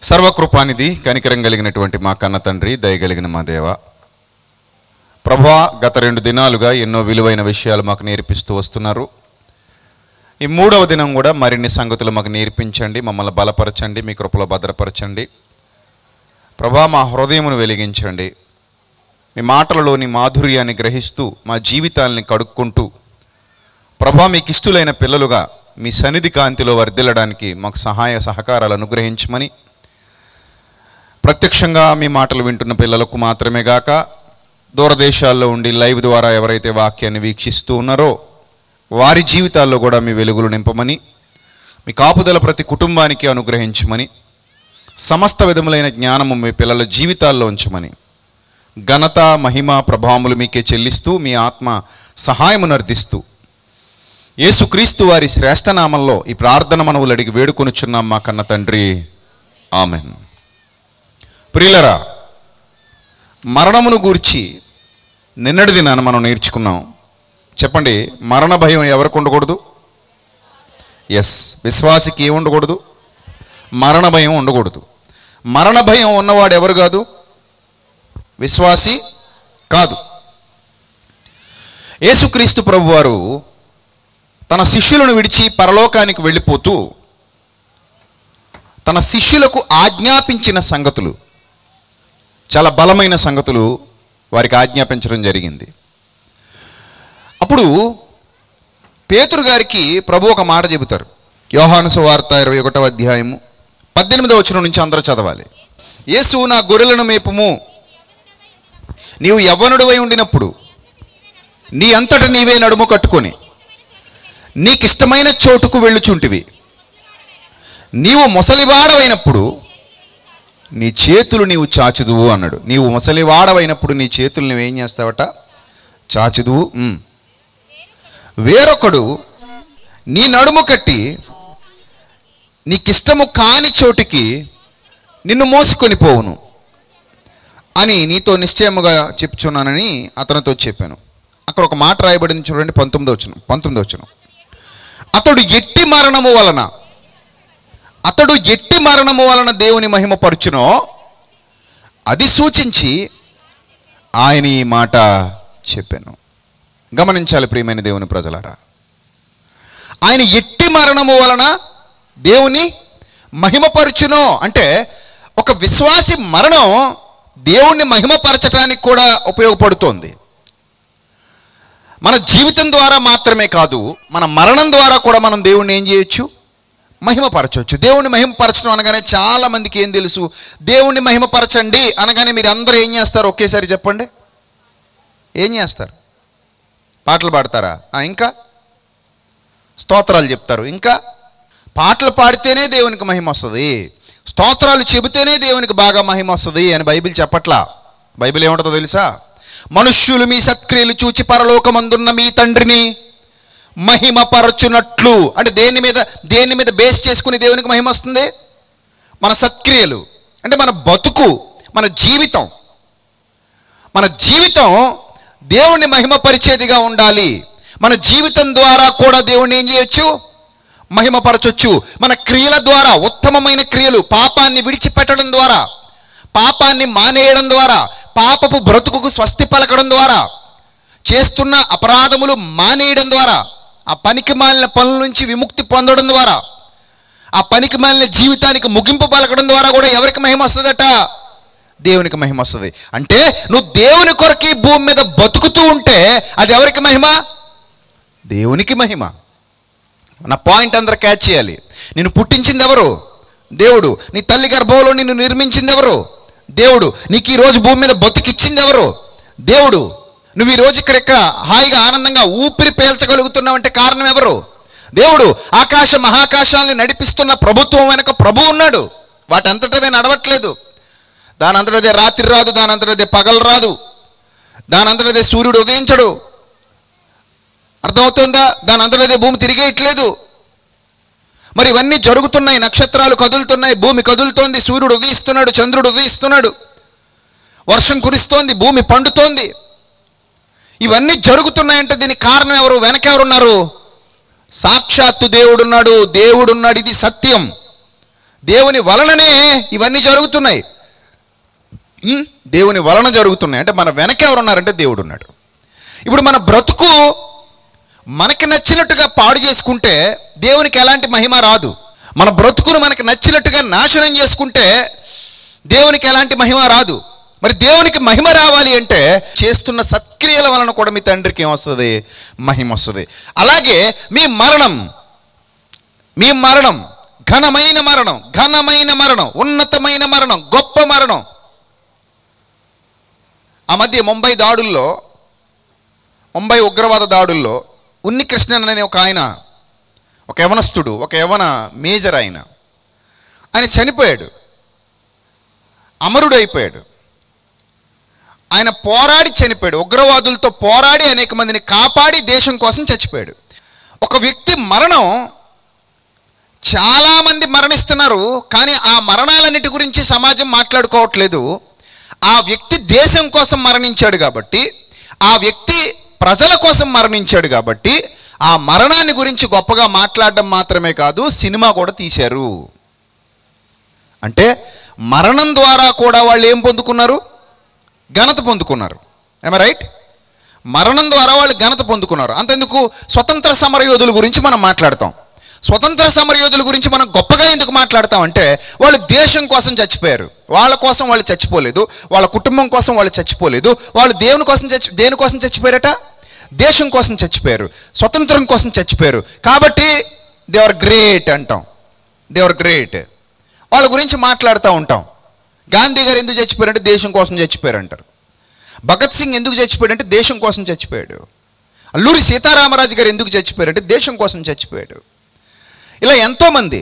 సర్వకృపానిధి కనికరం కలిగినటువంటి మా కన్న తండ్రి, దయగలిగిన మా దేవ, ప్రభువా, గత 2 దినాలుగా ఎన్నో విలువైన విషయాలు మాకు నేర్పిస్తూ వస్తున్నారు. ఈ 3వ దినం కూడా మరిన్ని సంగతులు మాకు నేర్పించండి, మమ్మల్ని బలపరచండి, మీ కృపలో భద్రపరచండి. ప్రభువా, మా హృదయమును వెలిగించండి. మీ మాటలలోని మాధుర్యాన్ని గ్రహిస్తూ మా జీవితాలని కడుక్కుంటూ ప్రభువా, మీకు ఇష్టలైన పిల్లలుగా మీ సన్నిధి కాంతిలో వర్ధిల్లడానికి మాకు సహాయ సహకారాలు అనుగ్రహించమని, ప్రత్యక్షంగా మీ మాటలు వింటున్న పిల్లలకు మాత్రమే గాక దూరదేశాల్లో ఉండి లైవ్ ద్వారా ఎవరైతే వాక్యాన్ని వీక్షిస్తూ ఉన్నారో వారి జీవితాల్లో కూడా మీ వెలుగులు నింపమని, మీ కాపుదల ప్రతి కుటుంబానికి అనుగ్రహించమని, సమస్త విధములైన జ్ఞానము మీ పిల్లల జీవితాల్లో ఉంచమని, ఘనత మహిమ ప్రభావములు మీకే చెల్లిస్తూ మీ ఆత్మ సహాయమును అర్థిస్తూ యేసుక్రీస్తు వారి శ్రేష్టనామంలో ఈ ప్రార్థన మనవులు అడిగి వేడుకొనుచున్నాం మా కన్న తండ్రి, ఆమెన్. ప్రియులరా, మరణమును గూర్చి నిన్నటి దినాన మనం నేర్చుకున్నాం. చెప్పండి, మరణ భయం ఎవరికి ఉండకూడదు? ఎస్, విశ్వాసికి ఏమి ఉండకూడదు? మరణ భయం ఉండకూడదు. మరణ భయం ఉన్నవాడు ఎవరు కాదు? విశ్వాసి కాదు. యేసుక్రీస్తు ప్రభువారు తన శిష్యులను విడిచి పరలోకానికి వెళ్ళిపోతూ తన శిష్యులకు ఆజ్ఞాపించిన సంగతులు, చాలా బలమైన సంగతులు వారికి ఆజ్ఞాపించడం జరిగింది. అప్పుడు పేతురు గారికి ప్రభు ఒక మాట చెబుతారు. యోహాను సువార్త 21వ అధ్యాయము 18వ వచనం నుంచి అందరూ చదవాలి. యేసు, నా గొర్రెలను మేపుము, నీవు యవ్వనుడివై ఉండినప్పుడు నీ అంతట నీవే నడుము కట్టుకొని నీకిష్టమైన చోటుకు వెళ్ళుచుంటివి. నీవు ముసలివాడవైనప్పుడు నీ చేతులు నీవు చాచుదువు అన్నాడు. నీవు ముసలివాడవైనప్పుడు నీ చేతులు నువ్వేం చేస్తావట? చాచుదువు. వేరొకడు నీ నడుము కట్టి నీకిష్టము కాని చోటికి నిన్ను మోసుకొని పోవును అని నీతో నిశ్చయముగా చెప్పుచున్నానని అతనితో చెప్పాను. అక్కడ ఒక మాట రాయబడింది చూడండి, 19వ వచనం. అతడు ఎట్టి మరణము వలన దేవుని మహిమ పరుచునో అది సూచించి ఆయన ఈ మాట చెప్పాను. గమనించాలి ప్రియమైన దేవుని ప్రజలారా, ఆయన ఎట్టి మరణము వలన దేవుని మహిమపరచునో అంటే ఒక విశ్వాసి మరణం దేవుణ్ణి మహిమపరచడానికి కూడా ఉపయోగపడుతోంది. మన జీవితం ద్వారా మాత్రమే కాదు, మన మరణం ద్వారా కూడా మనం దేవుణ్ణి ఏం చేయొచ్చు? మహిమపరచవచ్చు. దేవుణ్ణి మహిమపరచడం అనగానే చాలా మందికి ఏం తెలుసు? దేవుణ్ణి మహిమపరచండి అనగానే మీరు అందరూ ఏం చేస్తారు? ఒకేసారి చెప్పండి, ఏం చేస్తారు? పాటలు పాడతారా? ఇంకా స్తోత్రాలు చెప్తారు. ఇంకా పాటలు పాడితేనే దేవునికి మహిమ వస్తుంది, స్తోత్రాలు చెబితేనే దేవునికి బాగా మహిమ వస్తుంది అని బైబిల్ చెప్పట్లా. బైబిల్ ఏమంటుందో తెలుసా? మనుష్యులు మీ సత్క్రియలు చూచి పరలోకమందున్న మీ తండ్రిని మహిమపరచునట్లు. అంటే దేని మీద బేస్ చేసుకుని దేవునికి మహిమ వస్తుంది? మన సత్క్రియలు. అంటే మన బతుకు, మన జీవితం దేవుణ్ణి మహిమపరిచేదిగా ఉండాలి. మన జీవితం ద్వారా కూడా దేవుణ్ణి ఏం చేయొచ్చు? మహిమపరచొచ్చు. మన క్రియల ద్వారా, ఉత్తమమైన క్రియలు, పాపాన్ని విడిచిపెట్టడం ద్వారా, పాపాన్ని మానేయడం ద్వారా, పాపపు బ్రతుకుకు స్వస్తి పలకడం ద్వారా, చేస్తున్న అపరాధములు మానేయడం ద్వారా, ఆ పనికి మాలిన పనుల నుంచి విముక్తి పొందడం ద్వారా, ఆ పనికి మాలిన జీవితానికి ముగింపు పలకడం ద్వారా కూడా ఎవరికి మహిమ వస్తుందట? దేవునికి మహిమ వస్తుంది. అంటే నువ్వు దేవుని కొరకి భూమి మీద బతుకుతూ ఉంటే అది ఎవరికి మహిమ? దేవునికి మహిమ. నా పాయింట్ అందరూ క్యాచ్ చేయాలి. నిన్ను పుట్టించింది ఎవరు? దేవుడు. నీ తల్లి గర్భంలో నిన్ను నిర్మించింది ఎవరు? దేవుడు. నీకు ఈరోజు భూమి మీద బతుకిచ్చింది ఎవరు? దేవుడు. నువ్వు ఈరోజు ఇక్కడ హాయిగా ఆనందంగా ఊపిరి పీల్చగలుగుతున్నావు అంటే కారణం ఎవరు? దేవుడు. ఆకాశ మహాకాశాలను నడిపిస్తున్న ప్రభుత్వం వెనక ప్రభు ఉన్నాడు. వాటంతటవే నడవట్లేదు. దానంతటదే రాత్రి రాదు, దానంతటదే పగలు రాదు, దానంతటదే సూర్యుడు ఉదయించడు. అర్థమవుతుందా? దానంతటదే భూమి తిరిగేయట్లేదు. మరి ఇవన్నీ జరుగుతున్నాయి. నక్షత్రాలు కదులుతున్నాయి, భూమి కదులుతోంది, సూర్యుడు ఉదయిస్తున్నాడు, చంద్రుడు ఉదయిస్తున్నాడు, వర్షం కురుస్తోంది, భూమి పండుతోంది. ఇవన్నీ జరుగుతున్నాయంటే దీనికి కారణం ఎవరు? వెనక ఎవరున్నారు? సాక్షాత్తు దేవుడున్నాడు. ఇది సత్యం. దేవుని వలననే ఇవన్నీ జరుగుతున్నాయి. దేవుని వలన జరుగుతున్నాయి అంటే మన వెనక ఎవరున్నారంటే దేవుడు ఉన్నాడు. ఇప్పుడు మన బ్రతుకు మనకి నచ్చినట్టుగా పాడు చేసుకుంటే దేవునికి ఎలాంటి మహిమ రాదు. మన బ్రతుకును మనకి నచ్చినట్టుగా నాశనం చేసుకుంటే దేవునికి ఎలాంటి మహిమ రాదు. మరి దేవునికి మహిమ రావాలి అంటే చేస్తున్న సత్క్రియల వలన కూడా మీ తండ్రికి ఏమొస్తుంది? మహిమ వస్తుంది. అలాగే మీ మరణం ఘనమైన మరణం, ఉన్నతమైన మరణం, గొప్ప మరణం. ఆ మధ్య ముంబై ఉగ్రవాద దాడుల్లో ఉన్నికృష్ణన్ అనే ఒక ఆయన, ఒక యవనస్తుడు, ఒక యవన మేజర్ ఆయన చనిపోయాడు, అమరుడు అయిపోయాడు. ఆయన పోరాడి చనిపోయాడు. ఉగ్రవాదులతో పోరాడి అనేక మందిని కాపాడి దేశం కోసం చచ్చిపోయాడు. ఒక వ్యక్తి మరణం, చాలామంది మరణిస్తున్నారు, కానీ ఆ మరణాలన్నిటి గురించి సమాజం మాట్లాడుకోవట్లేదు. ఆ వ్యక్తి దేశం కోసం మరణించాడు కాబట్టి, ఆ వ్యక్తి ప్రజల కోసం మరణించాడు కాబట్టి ఆ మరణాన్ని గురించి గొప్పగా మాట్లాడడం మాత్రమే కాదు, సినిమా కూడా తీశారు. అంటే మరణం ద్వారా కూడా వాళ్ళు ఏం పొందుకున్నారు? ఘనత పొందుకున్నారు. ఏమ రైట్? మరణం ద్వారా వాళ్ళు ఘనత పొందుకున్నారు. అంతెందుకు, స్వతంత్ర సమరయోధుల గురించి మనం మాట్లాడతాం. స్వతంత్ర సమరయోధుల గురించి మనం గొప్పగా ఎందుకు మాట్లాడతామంటే వాళ్ళు దేశం కోసం చచ్చిపోయారు. వాళ్ళ కోసం వాళ్ళు చచ్చిపోలేదు, వాళ్ళ కుటుంబం కోసం వాళ్ళు చచ్చిపోలేదు, వాళ్ళు దేనికోసం చచ్చిపోయారట? దేశం కోసం చచ్చిపోయారు, స్వతంత్రం కోసం చచ్చిపోయారు. కాబట్టి దే ఆర్ గ్రేట్ అంటాం. They are great. వాళ్ళ గురించి మాట్లాడుతూ ఉంటాం. గాంధీ గారు ఎందుకు చచ్చిపోయారంటే దేశం కోసం చచ్చిపోయారు అంటారు. భగత్ సింగ్ ఎందుకు చచ్చిపోయాడంటే దేశం కోసం చచ్చిపోయాడు. అల్లూరి సీతారామరాజు గారు ఎందుకు చచ్చిపోయారంటే దేశం కోసం చచ్చిపోయాడు. ఇలా ఎంతోమంది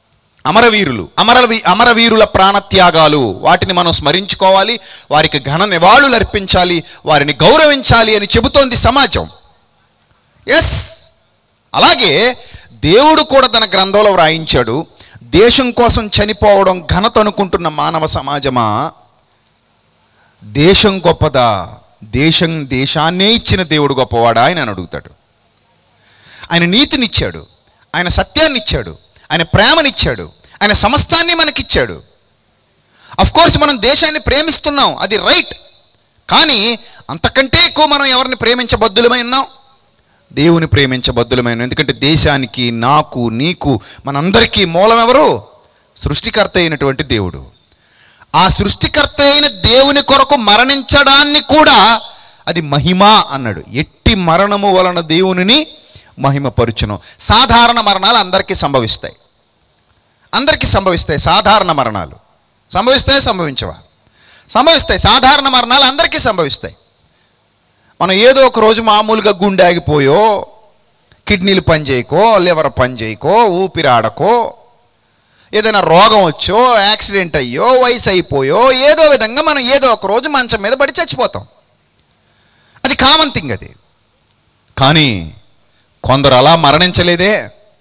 అమరవీరుల ప్రాణత్యాగాలు, వాటిని మనం స్మరించుకోవాలి, వారికి ఘన నివాళులు అర్పించాలి, వారిని గౌరవించాలి అని చెబుతోంది సమాజం. ఎస్, అలాగే దేవుడు కూడా తన గ్రంథంలో వ్రాయించాడు, దేశం కోసం చనిపోవడం ఘనత అనుకుంటున్న మానవ సమాజమా, దేశం గొప్పదా? దేశాన్నే ఇచ్చిన దేవుడు గొప్పవాడా అని అడుగుతాడు. ఆయన నీతినిచ్చాడు, ఆయన సత్యాన్ని ఇచ్చాడు, ఆయన ప్రేమనిచ్చాడు, ఆయన సమస్తాన్ని మనకిచ్చాడు. అఫ్కోర్స్ మనం దేశాన్ని ప్రేమిస్తున్నాం, అది రైట్. కానీ అంతకంటే ఎక్కువ మనం ఎవరిని ప్రేమించబద్దులమై ఉన్నాం? దేవుని ప్రేమించబద్దులమైన. ఎందుకంటే దేశానికి, నాకు, నీకు, మనందరికీ మూలం ఎవరు? సృష్టికర్త అయినటువంటి దేవుడు. ఆ సృష్టికర్త అయిన దేవుని కొరకు మరణించడాన్ని కూడా అది మహిమ అన్నాడు. ఎట్టి మరణము వలన దేవునిని మహిమపరుచును. సాధారణ మరణాలు అందరికీ సంభవిస్తాయి. సాధారణ మరణాలు సంభవించవా? సంభవిస్తాయి. సాధారణ మరణాలు అందరికీ సంభవిస్తాయి. మనం ఏదో ఒక రోజు మామూలుగా గుండె ఆగిపోయో, కిడ్నీలు పనిచేయకో, లివర్ పనిచేయకో, ఊపిరాడకో, ఏదైనా రోగం వచ్చో, యాక్సిడెంట్ అయ్యో, వయసు అయిపోయో, ఏదో విధంగా మనం ఏదో ఒక రోజు మంచం మీద పడి చచ్చిపోతాం. అది కామన్ థింగ్ అది. కానీ కొందరు అలా మరణించలేదే.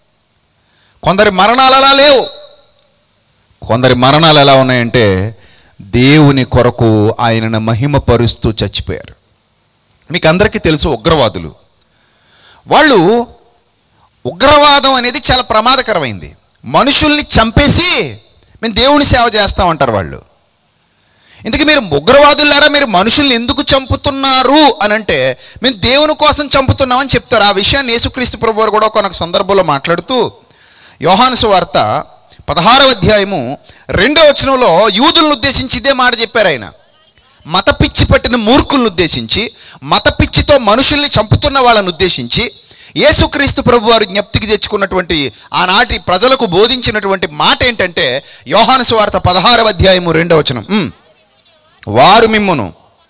కొందరి మరణాలు అలా లేవు. కొందరి మరణాలు ఎలా ఉన్నాయంటే దేవుని కొరకు ఆయనను మహిమపరుస్తూ చచ్చిపోయారు. మీకు అందరికీ తెలుసు, ఉగ్రవాదులు. వాళ్ళు, ఉగ్రవాదం అనేది చాలా ప్రమాదకరమైంది. మనుషుల్ని చంపేసి మేము దేవుని సేవ చేస్తామంటారు వాళ్ళు. ఇందుకు మీరు ఉగ్రవాదులారా, మీరు మనుషుల్ని ఎందుకు చంపుతున్నారు అని అంటే మేము దేవుని కోసం చంపుతున్నామని చెప్తారు. ఆ విషయాన్ని యేసుక్రీస్తు ప్రభువారు కూడా ఒక సందర్భంలో మాట్లాడుతూ, యోహాను సువార్త 16వ అధ్యాయము 2వ వచనంలో యూదులను ఉద్దేశించి ఇదే మాట చెప్పారు. ఆయన మత పిచ్చి పట్టిన మూర్ఖులను ఉద్దేశించి, మత పిచ్చితో మనుషుల్ని చంపుతున్న వాళ్ళని ఉద్దేశించి యేసుక్రీస్తు ప్రభువారు జ్ఞప్తికి తెచ్చుకున్నటువంటి, ఆనాటి ప్రజలకు బోధించినటువంటి మాట ఏంటంటే, యోహాను సువార్త 16వ అధ్యాయము 2వ వచనం, వారు మిమ్మును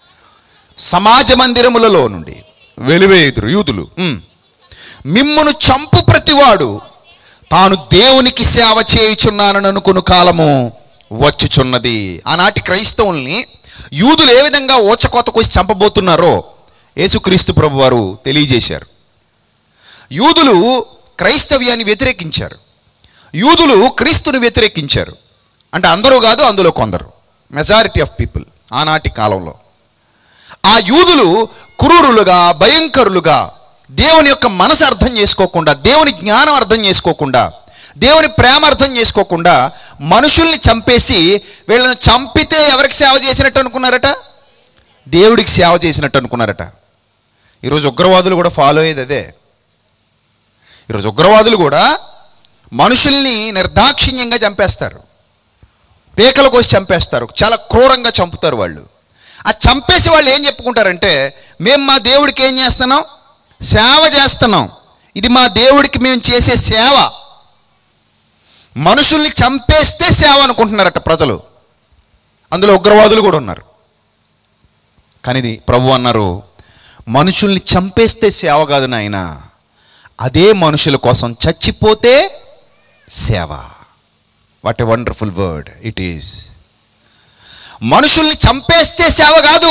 సమాజ మందిరములలో నుండి వెలివేయుదురు. యూదులు, మిమ్మును చంపు ప్రతివాడు తాను దేవునికి సేవ చేయుచున్నానని అనుకుని కాలము వచ్చుచున్నది. ఆనాటి క్రైస్తవుల్ని యూదులు ఏ విధంగా ఓచకోత కోసి చంపబోతున్నారో యేసుక్రీస్తు ప్రభువారు తెలియజేశారు. యూదులు క్రైస్తవ్యాన్ని వ్యతిరేకించారు. యూదులు క్రీస్తుని వ్యతిరేకించారు. అంటే అందరూ కాదు, అందులో కొందరు, మెజారిటీ ఆఫ్ పీపుల్ ఆనాటి కాలంలో. ఆ యూదులు క్రూరులుగా, భయంకరులుగా, దేవుని యొక్క మనసు అర్థం చేసుకోకుండా, దేవుని జ్ఞానం అర్థం చేసుకోకుండా, దేవుని ప్రేమ అర్థం చేసుకోకుండా మనుషుల్ని చంపేసి వీళ్ళను చంపితే ఎవరికి సేవ చేసినట్టు అనుకున్నారట? దేవుడికి సేవ చేసినట్టు అనుకున్నారట. ఈరోజు ఉగ్రవాదులు కూడా ఫాలో అయ్యేది అదే. ఈరోజు ఉగ్రవాదులు కూడా మనుషుల్ని నిర్దాక్షిణ్యంగా చంపేస్తారు, పేకల కోసి చంపేస్తారు, చాలా క్రూరంగా చంపుతారు వాళ్ళు. ఆ చంపేసి వాళ్ళు ఏం చెప్పుకుంటారంటే, మేము మా దేవుడికి ఏం చేస్తున్నాం? సేవ చేస్తున్నాం, ఇది మా దేవుడికి మేము చేసే సేవ. మనుషుల్ని చంపేస్తే సేవ అనుకుంటున్నారట ప్రజలు. అందులో ఉగ్రవాదులు కూడా ఉన్నారు. కానీ ఇది ప్రభు అన్నారు, మనుషుల్ని చంపేస్తే సేవ కాదు నాయన, అదే మనుషుల కోసం చచ్చిపోతే సేవ. What a wonderful word it is. మనుషుల్ని చంపేస్తే సేవ కాదు,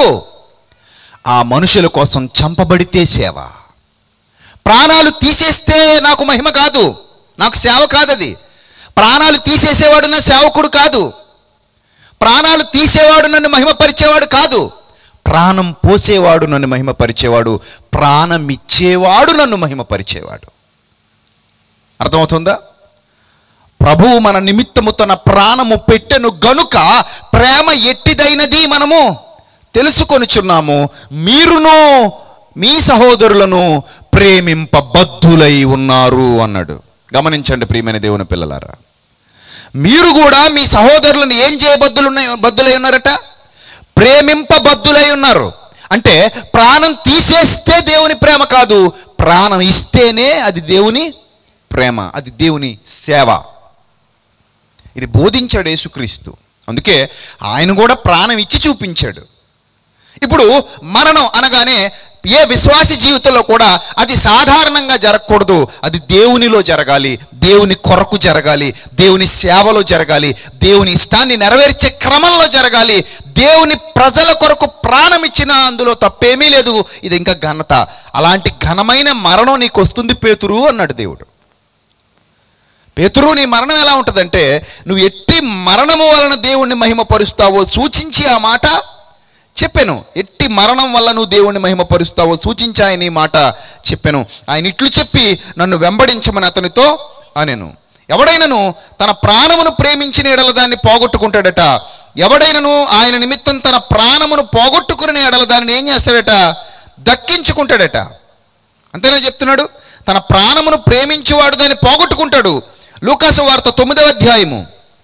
ఆ మనుషుల కోసం చంపబడితే సేవ. ప్రాణాలు తీసేస్తే నాకు మహిమ కాదు, నాకు సేవ కాదు అది. ప్రాణాలు తీసేసేవాడు నా సేవకుడు కాదు. ప్రాణాలు తీసేవాడు నన్ను మహిమపరిచేవాడు కాదు. ప్రాణం పోసేవాడు నన్ను మహిమపరిచేవాడు, ప్రాణం ఇచ్చేవాడు నన్ను మహిమపరిచేవాడు. అర్థమవుతుందా? ప్రభువు మన నిమిత్తము తన ప్రాణము పెట్టెను గనుక ప్రేమ ఎట్టిదైనది మనము తెలుసుకొనుచున్నాము. మీరును మీ సహోదరులను ప్రేమింపబద్ధులై ఉన్నారు అన్నాడు. గమనించండి ప్రియమైన దేవుని పిల్లలారా, మీరు కూడా మీ సహోదరులను ఏం బద్ధులై ఉన్నారట? ప్రేమింపబద్ధులై ఉన్నారు. అంటే ప్రాణం తీసేస్తే దేవుని ప్రేమ కాదు, ప్రాణం ఇస్తేనే అది దేవుని ప్రేమ, అది దేవుని సేవ. ఇది బోధించాడు యేసుక్రీస్తు. అందుకే ఆయన కూడా ప్రాణం ఇచ్చి చూపించాడు. ఇప్పుడు మరణం అనగానే ఏ విశ్వాసి జీవితంలో కూడా అది సాధారణంగా జరగకూడదు. అది దేవునిలో జరగాలి, దేవుని కొరకు జరగాలి, దేవుని సేవలో జరగాలి, దేవుని ఇష్టాన్ని నెరవేర్చే క్రమంలో జరగాలి. దేవుని ప్రజల కొరకు ప్రాణం ఇచ్చిన అందులో తప్పేమీ లేదు. ఇది ఇంకా ఘనత. అలాంటి ఘనమైన మరణం నీకు వస్తుంది పేతురు అన్నాడు దేవుడు. పేతురు, నీ మరణం ఎలా ఉంటుందంటే, నువ్వు ఎట్టి మరణము వలన దేవుణ్ణి మహిమపరుస్తావో సూచించి ఆ మాట చెప్పాను. ఎట్టి మరణం వల్ల నువ్వు దేవుణ్ణి మహిమపరుస్తావో సూచించి ఆయన ఈ మాట చెప్పాను. ఆయన ఇట్లు చెప్పి నన్ను వెంబడించమని అతనితో అనెను. ఎవడైనను తన ప్రాణమును ప్రేమించిన ఎడల దాన్ని పోగొట్టుకుంటాడట. ఎవడైనను ఆయన నిమిత్తం తన ప్రాణమును పోగొట్టుకునే ఎడల దాన్ని ఏం చేస్తాడట? దక్కించుకుంటాడట. అంతేనా చెప్తున్నాడు? తన ప్రాణమును ప్రేమించేవాడు దాన్ని పోగొట్టుకుంటాడు. లూకాసు వార్త 9వ అధ్యాయము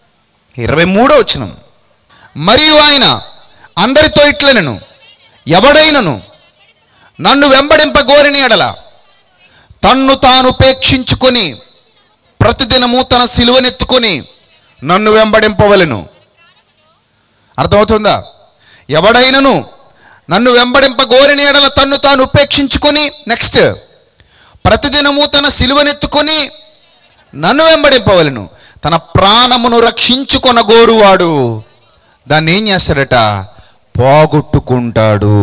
23వ వచనం. మరియు ఆయన అందరితో ఇట్లనెను, ఎవడైనను నన్ను వెంబడింపగోరిన ఎడల తన్ను తాను ఉపేక్షించుకొని ప్రతిదినము తన సిలువనెత్తుకొని నన్ను వెంబడింపవలెను. అర్థమవుతుందా? ఎవడైనను నన్ను వెంబడింపగోరిన ఎడల తన్ను తాను ఉపేక్షించుకొని, నెక్స్ట్ ప్రతిదినము తన సిలువనెత్తుకొని నన్ను వెంబడింపవలెను. తన ప్రాణమును రక్షించుకొనగోరువాడు దాన్ని ఏం చేస్తాడట? పోగొట్టుకుంటాడు.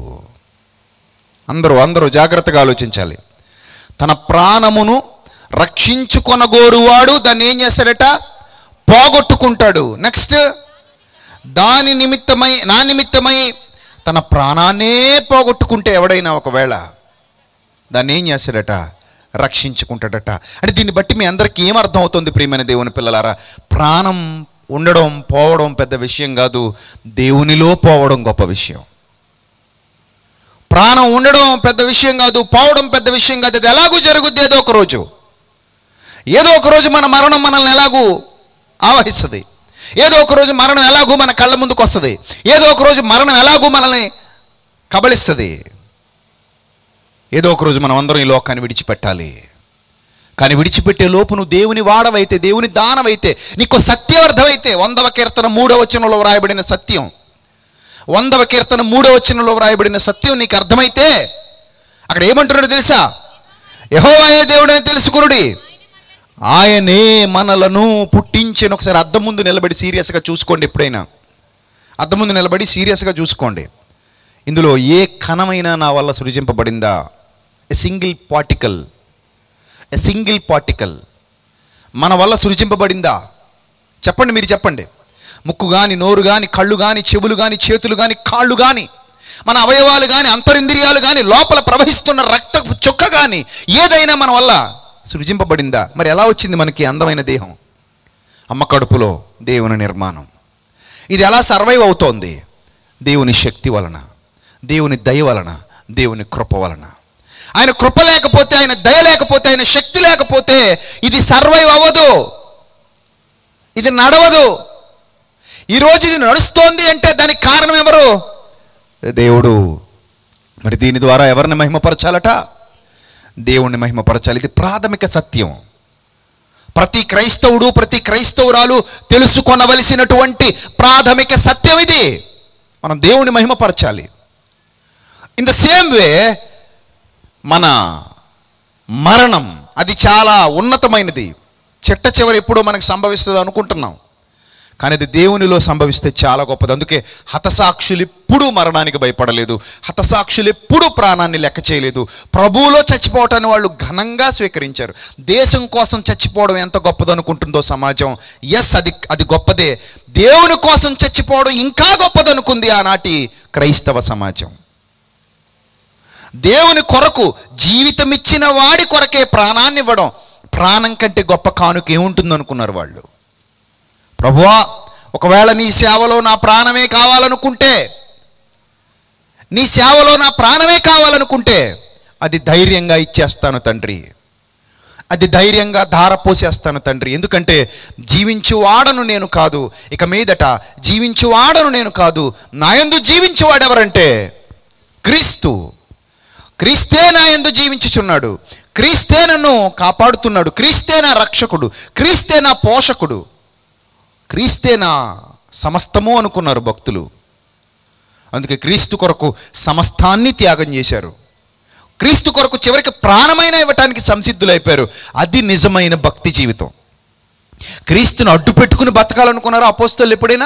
అందరూ జాగ్రత్తగా ఆలోచించాలి. తన ప్రాణమును రక్షించుకొనగోరువాడు దాన్ని ఏం చేస్తాడట? పోగొట్టుకుంటాడు. నెక్స్ట్, దాని నిమిత్తమై నా నిమిత్తమై తన ప్రాణాన్నే పోగొట్టుకుంటే ఎవడైనా ఒకవేళ దాన్ని ఏం చేస్తాడట? రక్షించుకుంటాడట. అంటే దీన్ని బట్టి మీ అందరికీ ఏమర్థం అవుతుంది ప్రియమైన దేవుని పిల్లలారా? ప్రాణం ఉండడం పోవడం పెద్ద విషయం కాదు, దేవునిలో పోవడం గొప్ప విషయం. ప్రాణం ఉండడం పెద్ద విషయం కాదు, పోవడం పెద్ద విషయం కాదు. అది ఎలాగూ జరుగుద్ది. ఏదో ఒక రోజు మన మరణం మనల్ని ఎలాగూ ఆవహిస్తుంది. ఏదో ఒక రోజు మరణం ఎలాగూ మన కళ్ళ ముందుకు వస్తుంది. ఏదో ఒక రోజు మరణం ఎలాగూ మనల్ని కబళిస్తుంది. ఏదో ఒక రోజు మనం అందరం ఈ లోకాన్ని విడిచిపెట్టాలి. కానీ విడిచిపెట్టే లోపు నువ్వు దేవుని వాడవైతే, దేవుని దానవైతే, నీకు సత్యం అర్థమైతే, 100వ కీర్తన 3వ వచనంలో వ్రాయబడిన సత్యం, 100వ కీర్తన 3వ వచనంలో వ్రాయబడిన సత్యం నీకు అర్థమైతే అక్కడ ఏమంటున్నాడు తెలుసా? యెహోవాయే దేవుడని తెలుసుకొనుడి, ఆయనే మనలను పుట్టించెను. ఒకసారి అద్దం ముందు నిలబడి సీరియస్గా చూసుకోండి. ఎప్పుడైనా అద్దం ముందు నిలబడి సీరియస్గా చూసుకోండి. ఇందులో ఏ కణమైనా నా వల్ల సృజింపబడిందా? ఎ సింగిల్ పార్టికల్ మన వల్ల సృజింపబడిందా? చెప్పండి, మీరు చెప్పండి. ముక్కు కానీ, నోరు కానీ, కళ్ళు కానీ, చెవులు కానీ, చేతులు కానీ, కాళ్ళు కానీ, మన అవయవాలు కానీ, అంతరింద్రియాలు కానీ, లోపల ప్రవహిస్తున్న రక్త చుక్క కానీ ఏదైనా మన వల్ల సృజింపబడిందా? మరి ఎలా వచ్చింది మనకి అందమైన దేహం? అమ్మ కడుపులో దేవుని నిర్మాణం. ఇది ఎలా సర్వైవ్ అవుతోంది? దేవుని శక్తి వలన, దేవుని దయ వలన, దేవుని కృప వలన. ఆయన కృప లేకపోతే, ఆయన దయ లేకపోతే, ఆయన శక్తి లేకపోతే ఇది సర్వైవ్ అవ్వదు, ఇది నడవదు. ఈరోజు ఇది నడుస్తోంది అంటే దానికి కారణం ఎవరు? దేవుడు. మరి దీని ద్వారా ఎవరిని మహిమపరచాలట? దేవుణ్ణి మహిమపరచాలి. ఇది ప్రాథమిక సత్యం. ప్రతి క్రైస్తవుడు, ప్రతి క్రైస్తవురాలు తెలుసుకొనవలసినటువంటి ప్రాథమిక సత్యం ఇది. మనం దేవుని మహిమపరచాలి. ఇన్ ద సేమ్ వే మన మరణం అది చాలా ఉన్నతమైనది. చిట్ట చివరి ఎప్పుడో మనకు సంభవిస్తుంది అనుకుంటున్నాం, కానీ అది దేవునిలో సంభవిస్తే చాలా గొప్పది. అందుకే హతసాక్షులు ఎప్పుడూ మరణానికి భయపడలేదు, హతసాక్షులు ఎప్పుడూ ప్రాణాన్ని లెక్క చేయలేదు. ప్రభువులో చచ్చిపోవటాన్ని వాళ్ళు ఘనంగా స్వీకరించారు. దేశం కోసం చచ్చిపోవడం ఎంత గొప్పది అనుకుంటుందో సమాజం, ఎస్ అది గొప్పదే. దేవుని కోసం చచ్చిపోవడం ఇంకా గొప్పది అనుకుంది ఆనాటి క్రైస్తవ సమాజం. దేవుని కొరకు జీవితం ఇచ్చిన వాడి కొరకే ప్రాణాన్ని ఇవ్వడం, ప్రాణం కంటే గొప్ప కానుక ఏముంటుంది అనుకున్నారు వాళ్ళు. ప్రభువా, ఒకవేళ నీ సేవలో నా ప్రాణమే కావాలనుకుంటే, నీ సేవలో నా ప్రాణమే కావాలనుకుంటే అది ధైర్యంగా ఇచ్చేస్తాను తండ్రి, అది ధైర్యంగా ధారపోసేస్తాను తండ్రి. ఎందుకంటే జీవించువాడను నేను కాదు, ఇక మీదట జీవించువాడను నేను కాదు, నా యందు జీవించువాడెవరంటే క్రీస్తు. క్రీస్తే నా యందు జీవించుచున్నాడు, క్రీస్తే నన్ను కాపాడుతున్నాడు, క్రీస్తే నా రక్షకుడు, క్రీస్తే నా పోషకుడు, క్రీస్తే నా సమస్తము అనుకున్నారు భక్తులు. అందుకే క్రీస్తు కొరకు సమస్తాన్ని త్యాగం చేశారు. క్రీస్తు కొరకు చివరికి ప్రాణమైన ఇవ్వటానికి సంసిద్ధులైపోయారు. అది నిజమైన భక్తి జీవితం. క్రీస్తును అడ్డు పెట్టుకుని బతకాలనుకున్నారా అపోస్తలులు ఎప్పుడైనా?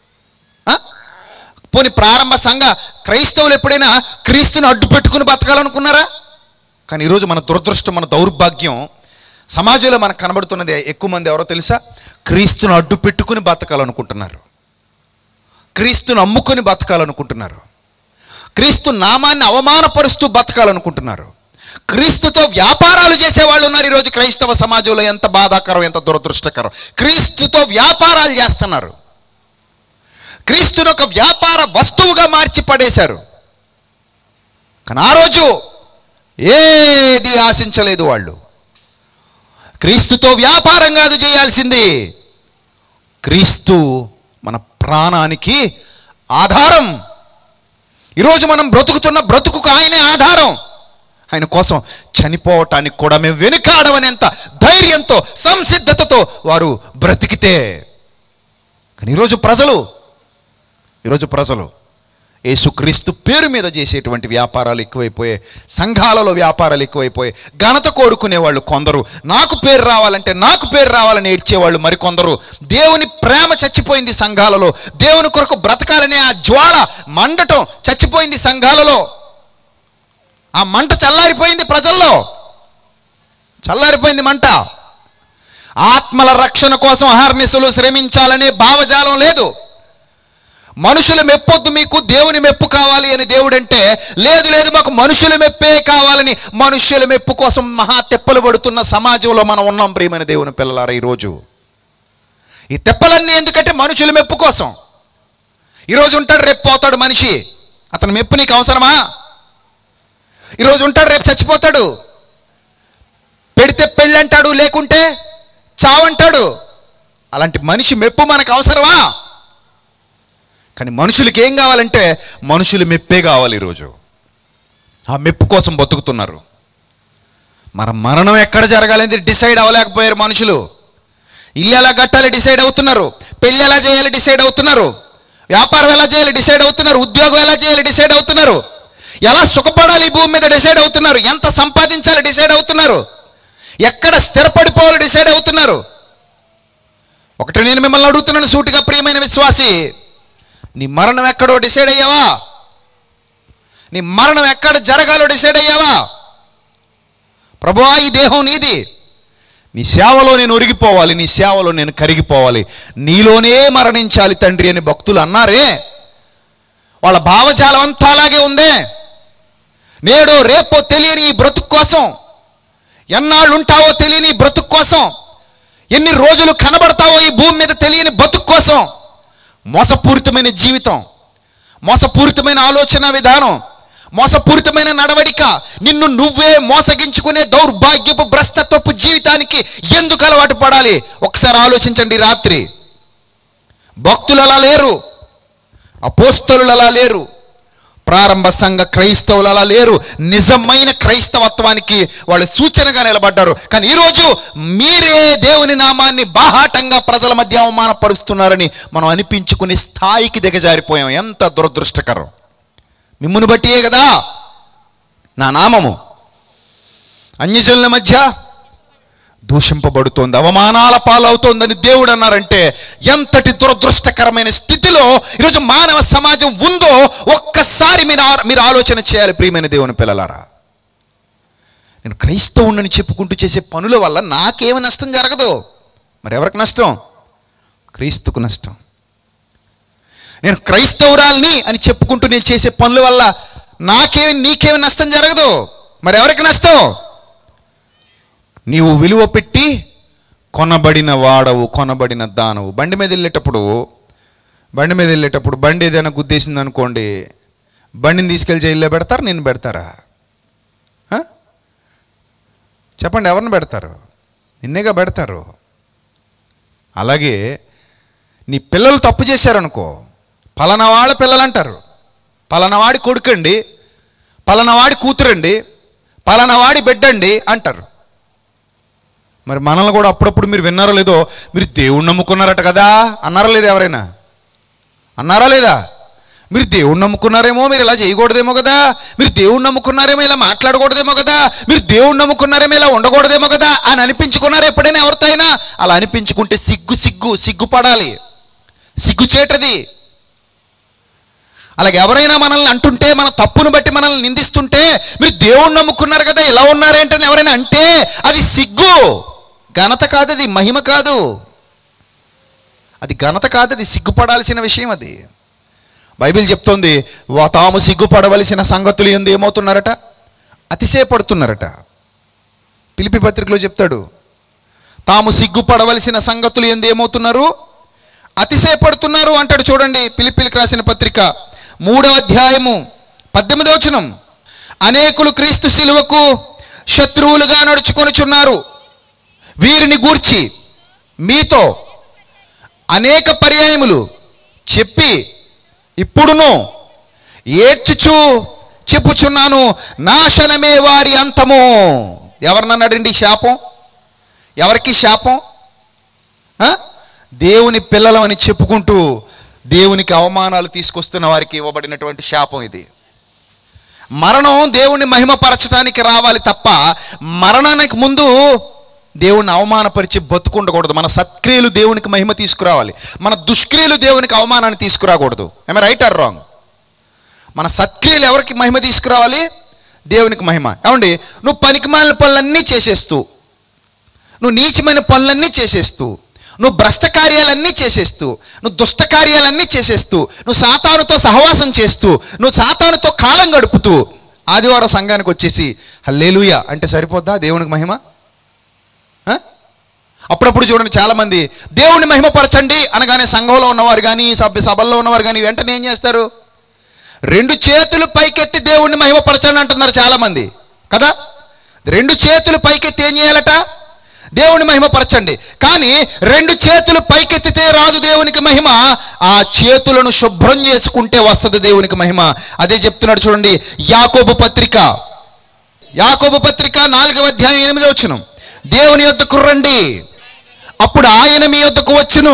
పోనీ ప్రారంభ సంఘ క్రైస్తవులు ఎప్పుడైనా క్రీస్తుని అడ్డు పెట్టుకుని బతకాలనుకున్నారా? కానీ ఈరోజు మన దురదృష్టం, మన దౌర్భాగ్యం, సమాజంలో మనకు కనబడుతున్నది ఎక్కువ మంది ఎవరో తెలుసా? క్రీస్తును అడ్డు పెట్టుకుని బతకాలనుకుంటున్నారు, క్రీస్తును అమ్ముకొని బతకాలనుకుంటున్నారు, క్రీస్తు నామాన్ని అవమానపరుస్తూ బతకాలనుకుంటున్నారు, క్రీస్తుతో వ్యాపారాలు చేసేవాళ్ళు ఉన్నారు ఈరోజు క్రైస్తవ సమాజంలో. ఎంత బాధాకరం, ఎంత దురదృష్టకరం. క్రీస్తుతో వ్యాపారాలు చేస్తున్నారు, క్రీస్తును ఒక వ్యాపార వస్తువుగా మార్చి పడేశారు. కానీ ఆ రోజు ఏది ఆశించలేదు వాళ్ళు. క్రీస్తుతో వ్యాపారం కాదు చేయాల్సింది, క్రీస్తు మన ప్రాణానికి ఆధారం. ఈరోజు మనం బ్రతుకుతున్న బ్రతుకుకు ఆయనే ఆధారం. ఆయన కోసం చనిపోవటానికి కూడా మేము వెనుకాడమనేంత ధైర్యంతో, సంసిద్ధతతో వారు బ్రతికితే. కానీ ఈరోజు ప్రజలు యేసుక్రీస్తు పేరు మీద చేసేటువంటి వ్యాపారాలు ఎక్కువైపోయాయి. సంఘాలలో వ్యాపారాలు ఎక్కువైపోయాయి. ఘనత కోరుకునేవాళ్ళు కొందరు, నాకు పేరు రావాలని ఏడ్చేవాళ్ళు మరికొందరు. దేవుని ప్రేమ చచ్చిపోయింది సంఘాలలో. దేవుని కొరకు బ్రతకాలనే ఆ జ్వాల మండటం చచ్చిపోయింది సంఘాలలో. ఆ మంట చల్లారిపోయింది ప్రజల్లో, చల్లారిపోయింది మంట. ఆత్మల రక్షణ కోసం అహర్నిశలు శ్రమించాలనే భావజాలం లేదు. మనుషుల మెప్పొద్దు, మీకు దేవుని మెప్పు కావాలి అని దేవుడంటే, లేదు మాకు మనుషుల మెప్పే కావాలని మనుషుల మెప్పు కోసం మహా తెప్పలు పడుతున్న సమాజంలో మనం ఉన్నాం. ప్రియమైన దేవుని పిల్లలారా, ఈరోజు ఈ తెప్పలన్నీ ఎందుకంటే మనుషుల మెప్పు కోసం. ఈరోజు ఉంటాడు, రేపు పోతాడు మనిషి. అతని మెప్పు నీకు అవసరమా? ఈరోజు ఉంటాడు, రేపు చచ్చిపోతాడు. పెడితే పెళ్ళి అంటాడు, లేకుంటే చావంటాడు. అలాంటి మనిషి మెప్పు మనకు అవసరమా? కానీ మనుషులకి ఏం కావాలంటే మనుషులు మెప్పే కావాలి. ఈరోజు ఆ మెప్పు కోసం బతుకుతున్నారు. మన మరణం ఎక్కడ జరగాలని డిసైడ్ అవ్వలేకపోయారు మనుషులు. ఇల్లు ఎలా కట్టాలి డిసైడ్ అవుతున్నారు, పెళ్ళి ఎలా చేయాలి డిసైడ్ అవుతున్నారు, వ్యాపారం ఎలా చేయాలి డిసైడ్ అవుతున్నారు, ఉద్యోగం ఎలా చేయాలి డిసైడ్ అవుతున్నారు, ఎలా సుఖపడాలి ఈ భూమి మీద డిసైడ్ అవుతున్నారు, ఎంత సంపాదించాలి డిసైడ్ అవుతున్నారు, ఎక్కడ స్థిరపడిపోవాలి డిసైడ్ అవుతున్నారు. ఒకటి నేను మిమ్మల్ని అడుగుతున్నాను సూటిగా, ప్రియమైన విశ్వాసి, నీ మరణం ఎక్కడో డిసైడ్ అయ్యావా? నీ మరణం ఎక్కడ జరగాలో డిసైడ్ అయ్యావా? ప్రభువా, ఈ దేహం నీది, నీ సేవలో నేను ఒరిగిపోవాలి, నీ సేవలో నేను కరిగిపోవాలి, నీలోనే మరణించాలి తండ్రి అని భక్తులు అన్నారే. వాళ్ళ భావజాలం అంతా అలాగే ఉందే. నేడో రేపో తెలియని ఈ బ్రతుకు కోసం, ఎన్నాళ్ళు ఉంటావో తెలియని బ్రతుకు కోసం, ఎన్ని రోజులు కనబడతావో ఈ భూమి మోసపూరితమైన జీవితం, మోసపూరితమైన ఆలోచన విధానం, మోసపూరితమైన నడవడిక, నిన్ను నువ్వే మోసగించుకునే దౌర్భాగ్యపు భ్రష్టత్వపు జీవితానికి ఎందుకు అలవాటు పడాలి? ఒకసారి ఆలోచించండి. రాత్రి భక్తులు అలా లేరు, అపోస్తలులు అలా లేరు, ప్రారంభ సంఘ క్రైస్తవులు అలా లేరు. నిజమైన క్రైస్తవత్వానికి వాళ్ళు సూచనగా నిలబడ్డారు. కానీ ఈరోజు మీరే దేవుని నామాన్ని బాహాటంగా ప్రజల మధ్య అవమానపరుస్తున్నారని మనం అనిపించుకునే స్థాయికి దిగజారిపోయాం. ఎంత దురదృష్టకరం! మిమ్మును బట్టియే కదా నా నామము అన్యజనుల మధ్య దూషింపబడుతోంది, అవమానాల పాలవుతోందని దేవుడు అన్నారంటే ఎంతటి దురదృష్టకరమైన స్థితిలో ఈరోజు మానవ సమాజం ఉందో ఒక్కసారి మీరు ఆలోచన చేయాలి. ప్రియమైన దేవుని పిల్లలారా, నేను క్రైస్తవుని చెప్పుకుంటూ చేసే పనుల వల్ల నాకేమి నష్టం జరగదు, మరి ఎవరికి నష్టం? క్రీస్తుకు నష్టం. నేను క్రైస్తవురాల్ని అని చెప్పుకుంటూ నేను చేసే పనుల వల్ల నీకేమి నష్టం జరగదు, మరి ఎవరికి నష్టం? నీవు విలువ పెట్టి కొనబడిన వాడవు, కొనబడిన దానవు. బండి మీద వెళ్ళేటప్పుడు బండి ఏదైనా గుద్దేసింది అనుకోండి, బండిని తీసుకెళ్ళి జైల్లో పెడతారు, నిన్ను పెడతారా? చెప్పండి, ఎవరిని పెడతారు? నిన్నేగా పెడతారు. అలాగే నీ పిల్లలు తప్పు చేశారనుకో, పలానా వాళ్ళ పిల్లలు అంటారు, పలానావాడి కొడుకండి, పలానావాడి కూతురండి, పలానావాడి బిడ్డండి అంటారు. మరి మనల్ని కూడా అప్పుడప్పుడు మీరు విన్నారో లేదో, మీరు దేవుణ్ణి నమ్ముకున్నారట కదా అన్నారా లేదా? ఎవరైనా అన్నారా లేదా? మీరు దేవుణ్ణి నమ్ముకున్నారేమో, మీరు ఇలా చేయకూడదేమో కదా, మీరు దేవుణ్ణి నమ్ముకున్నారేమో ఇలా మాట్లాడకూడదేమో కదా, మీరు దేవుణ్ణి నమ్ముకున్నారేమో ఇలా ఉండకూడదేమో కదా అని అనిపించుకున్నారు ఎప్పుడైనా ఎవరితో అయినా? అలా అనిపించుకుంటే సిగ్గుపడాలి, సిగ్గుచేటది. అలాగే ఎవరైనా మనల్ని అంటుంటే, మన తప్పును బట్టి మనల్ని నిందిస్తుంటే, మీరు దేవుణ్ణి నమ్ముకున్నారు కదా ఇలా ఉన్నారేంటని ఎవరైనా అంటే అది సిగ్గు, ఘనత కాదు, అది మహిమ కాదు, అది ఘనత కాదు, అది సిగ్గుపడాల్సిన విషయం. అది బైబిల్ చెప్తోంది, తాము సిగ్గుపడవలసిన సంగతులు ఎందు ఏమవుతున్నారట? అతిశయపడుతున్నారట. ఫిలిప్పీ పత్రికలో చెప్తాడు, తాము సిగ్గుపడవలసిన సంగతులు ఎందు ఏమవుతున్నారు? అతిశయపడుతున్నారు అంటాడు. చూడండి, ఫిలిప్పీలకు రాసిన పత్రిక 3వ అధ్యాయము 18వ వచనం. అనేకులు క్రీస్తు శిలువకు శత్రువులుగా నడుచుకొనుచున్నారు, వీరిని గూర్చి మీతో అనేక పర్యాయములు చెప్పి ఇప్పుడును ఏడ్చుచు చెప్పుచున్నాను, నాశనమే వారి అంతము. ఎవరినన్నాడండి శాపం? ఎవరికి శాపం? దేవుని పిల్లలమని చెప్పుకుంటూ దేవునికి అవమానాలు తీసుకొస్తున్న వారికి ఇవ్వబడినటువంటి శాపం ఇది. మరణం దేవుణ్ణి మహిమపరచడానికి రావాలి తప్ప మరణానికి ముందు దేవుణ్ణి అవమానపరిచి బతుకుండకూడదు. మన సత్క్రియలు దేవునికి మహిమ తీసుకురావాలి, మన దుష్క్రియలు దేవునికి అవమానాన్ని తీసుకురాకూడదు. I right or wrong? మన సత్క్రియలు ఎవరికి మహిమ తీసుకురావాలి? దేవునికి మహిమ. ఏమండి, నువ్వు పనికిమాలిన పనులన్నీ చేసేస్తూ, నువ్వు నీచమైన పనులన్నీ చేసేస్తూ, నువ్వు భ్రష్ట కార్యాలన్నీ చేసేస్తూ, నువ్వు దుష్ట కార్యాలన్నీ చేసేస్తూ, నువ్వు సాతానుతో సహవాసం చేస్తూ, నువ్వు సాతానుతో కాలం గడుపుతూ ఆదివారం సంఘానికి వచ్చేసి హల్లెలూయా అంటే సరిపోద్దా దేవునికి మహిమ? అప్పుడప్పుడు చూడండి, చాలామంది దేవుని మహిమపరచండి అనగానే సంఘంలో ఉన్నవారు కానీ సభల్లో ఉన్నవారు కానీ వెంటనే ఏం చేస్తారు? 2 చేతులు పైకెత్తి దేవుణ్ణి మహిమపరచండి అంటున్నారు చాలామంది కదా. 2 చేతులు పైకెత్తి ఏం చేయాలట? దేవుని మహిమపరచండి. కానీ 2 చేతులు పైకెత్తితే రాదు దేవునికి మహిమ, ఆ చేతులను శుభ్రం చేసుకుంటే వస్తుంది దేవునికి మహిమ. అదే చెప్తున్నాడు చూడండి, యాకోబు పత్రిక 4వ అధ్యాయం 8వ వచనం. దేవుని యొద్దకు రండి, అప్పుడు ఆయన మీ యొద్దకు వచ్చును.